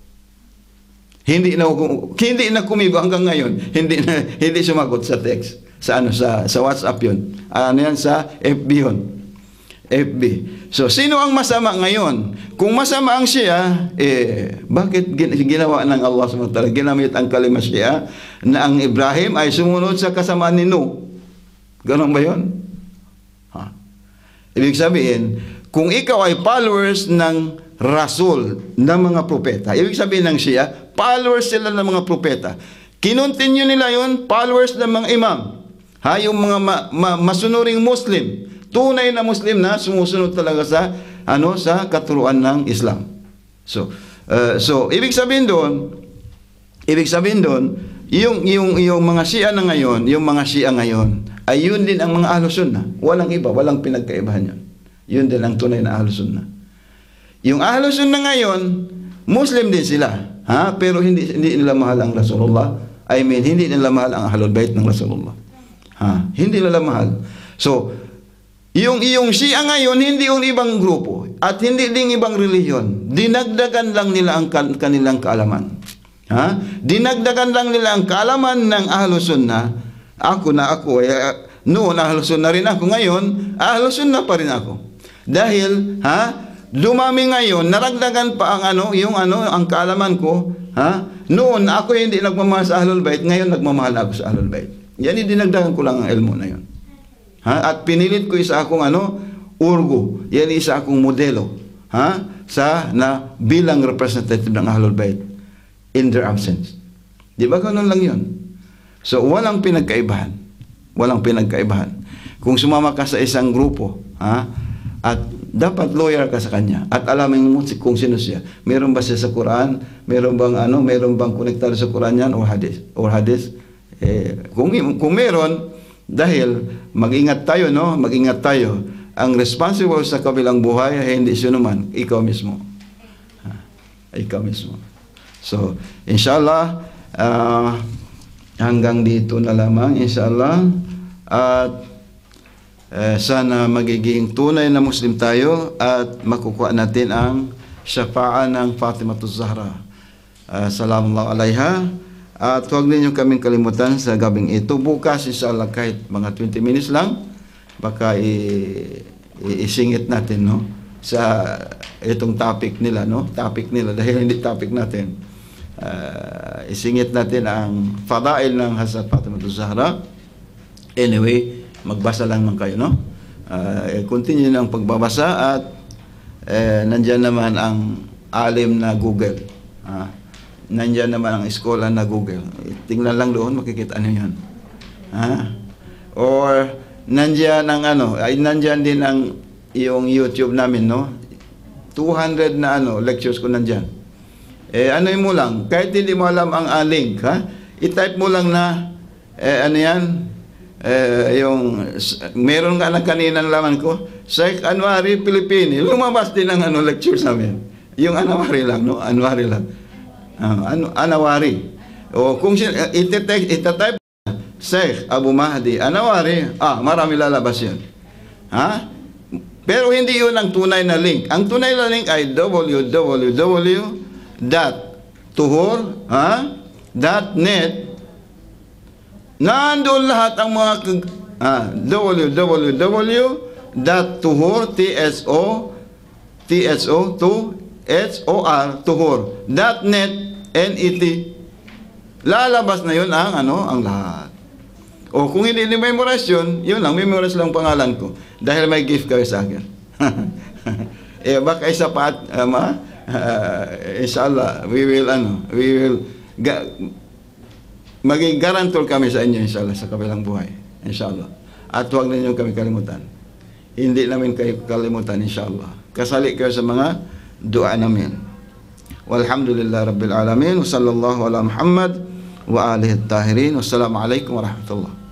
Hindi na hindi na kumibo hanggang ngayon. Hindi na hindi sumagot sa text. Sa ano sa sa WhatsApp 'yon. Ano yan sa F B 'yon. F B. So sino ang masama ngayon? Kung masama ang Shia, eh bakit ginawa ng Allah subhanahu wa taala ginamit ang kalima Shia na ang Ibrahim ay sumunod sa kasamaan ni Nuh? Ganon ba 'yon? Ha. Ibig sabihin, kung ikaw ay followers ng Rasul, ng mga propeta, ibig sabihin ng Shia, followers sila ng mga propeta. Kinontinue nila yon, followers ng mga imam. Ha, yung mga ma, ma, masunuring Muslim, tunay na Muslim na sumusunod talaga sa ano sa katuruan ng Islam. So, uh, so ibig sabihin doon, ibig sabihin doon, yung yung yung mga Shia na ngayon, yung mga Shia ngayon, ay yun din ang mga Ahlus Sunnah. Walang iba, walang pinagkaibahan yun. Yun din ang tunay na Ahlus Sunnah. Yung Ahlus Sunnah ngayon, Muslim din sila, ha? Pero hindi hindi nila mahal ang Rasulullah. I mean, hindi nila mahal ang Ahlul Bait ng Rasulullah. Ha? Hindi nila mahal. So, yung iyong Shia ngayon, hindi yung ibang grupo at hindi ding ibang relihiyon. Dinagdagan lang nila ang kan kanilang kaalaman. Ha? Dinagdagan lang nila ang kaalaman ng Ahlus Sunnah. Ako na ako, eh, noon Ahlus Sunnah rin ako, ngayon Ahlus Sunnah pa rin ako. Dahil, ha? Dumami ngayon, naragdagan pa ang ano, yung ano, ang kaalaman ko, ha? Noon ako hindi nagmamahal sa Ahlul Bait, ngayon nagmamahal ako sa Ahlul Bait. Yan, dinagdagan ko lang ang ilmu na yun. Ha? At pinilit ko isa akong ano, urgo. Yan isa akong modelo, ha? Sa na bilang representative ng Ahlul Bait in their absence. Di ba ganoon lang yun? So walang pinagkaibahan. Walang pinagkaibahan. Kung sumama ka sa isang grupo, ha? At dapat lawyer ka sa kanya at alamin mo kung sino siya. Meron ba siya sa Quran? Meron bang ano, meron bang konektado sa Quran yan o hadis? Or hadis? Eh, kung kung meron, dahil mag-ingat tayo, no? Mag-ingat tayo. Ang responsible sa kabilang buhay ay hindi sino man, ikaw mismo. Ha, ikaw mismo. So, inshallah, uh, hanggang dito na lamang, inshallah. At Uh, sana magiging tunay na Muslim tayo at makukuha natin ang syafa'a ng Fatimatu Zahra. Uh, Salamuallahu alaiha. At huwag ninyong kaming kalimutan sa gabing ito. Bukas, inshallah, kahit mga twenty minutes lang, baka i- i- isingit natin, no? Sa itong topic nila, no? Topic nila, dahil hindi topic natin. Uh, isingit natin ang fadail ng Hazrat Fatimatu Zahra. Anyway, magbasa lang man kayo, no? Uh, continue ng pagbabasa at eh, nandyan naman ang alim na Google. Uh, nandyan naman ang eskola na Google. Tingnan lang doon, makikita nyo yan. Uh, or nandyan ang ano, ay nandyan din ang yung YouTube namin, no? two hundred na ano, lectures ko nandyan. Eh, ano mo lang, kahit hindi mo alam ang uh, link, ha? I-type mo lang na, eh, ano yan, Eh, yung meron nga na kanina laman ko, Sheikh Anwari Pilipini, lumabas din ang ano lecture sa amin. Yung Anwari lang, no? Anwari lang. Uh, ano Anwari. O kung ite-text, ite-type Sheikh Abu Mahdi Anwari, ah, marami lalabas 'yan. Ha? Pero hindi yun ang tunay na link. Ang tunay na link ay www dot tuhor ha? .net. Nandun lahat ang mga ah, www dot tuhor T S O T S O to H O R tuhor .net N E T. Lalabas na yun ang ano, ang lahat. O kung hindi ni-memorize yun, yun lang, memorize lang pangalan ko. Dahil may gift kayo sa akin. Eh, baka isa pa, um, uh, inshallah, we will, ano, we will, ga, maging guarantor kami sa inyo, inshallah, sa kabilang buhay. Inshallah. At huwag ninyo kami kalimutan. Hindi namin kayo kalimutan, inshallah. Kasali kayo sa mga dua namin. Walhamdulillah Rabbil Alamin. Wa sallallahu ala Muhammad wa alihi at-tahirin. Wassalamu alaikum warahmatullahi.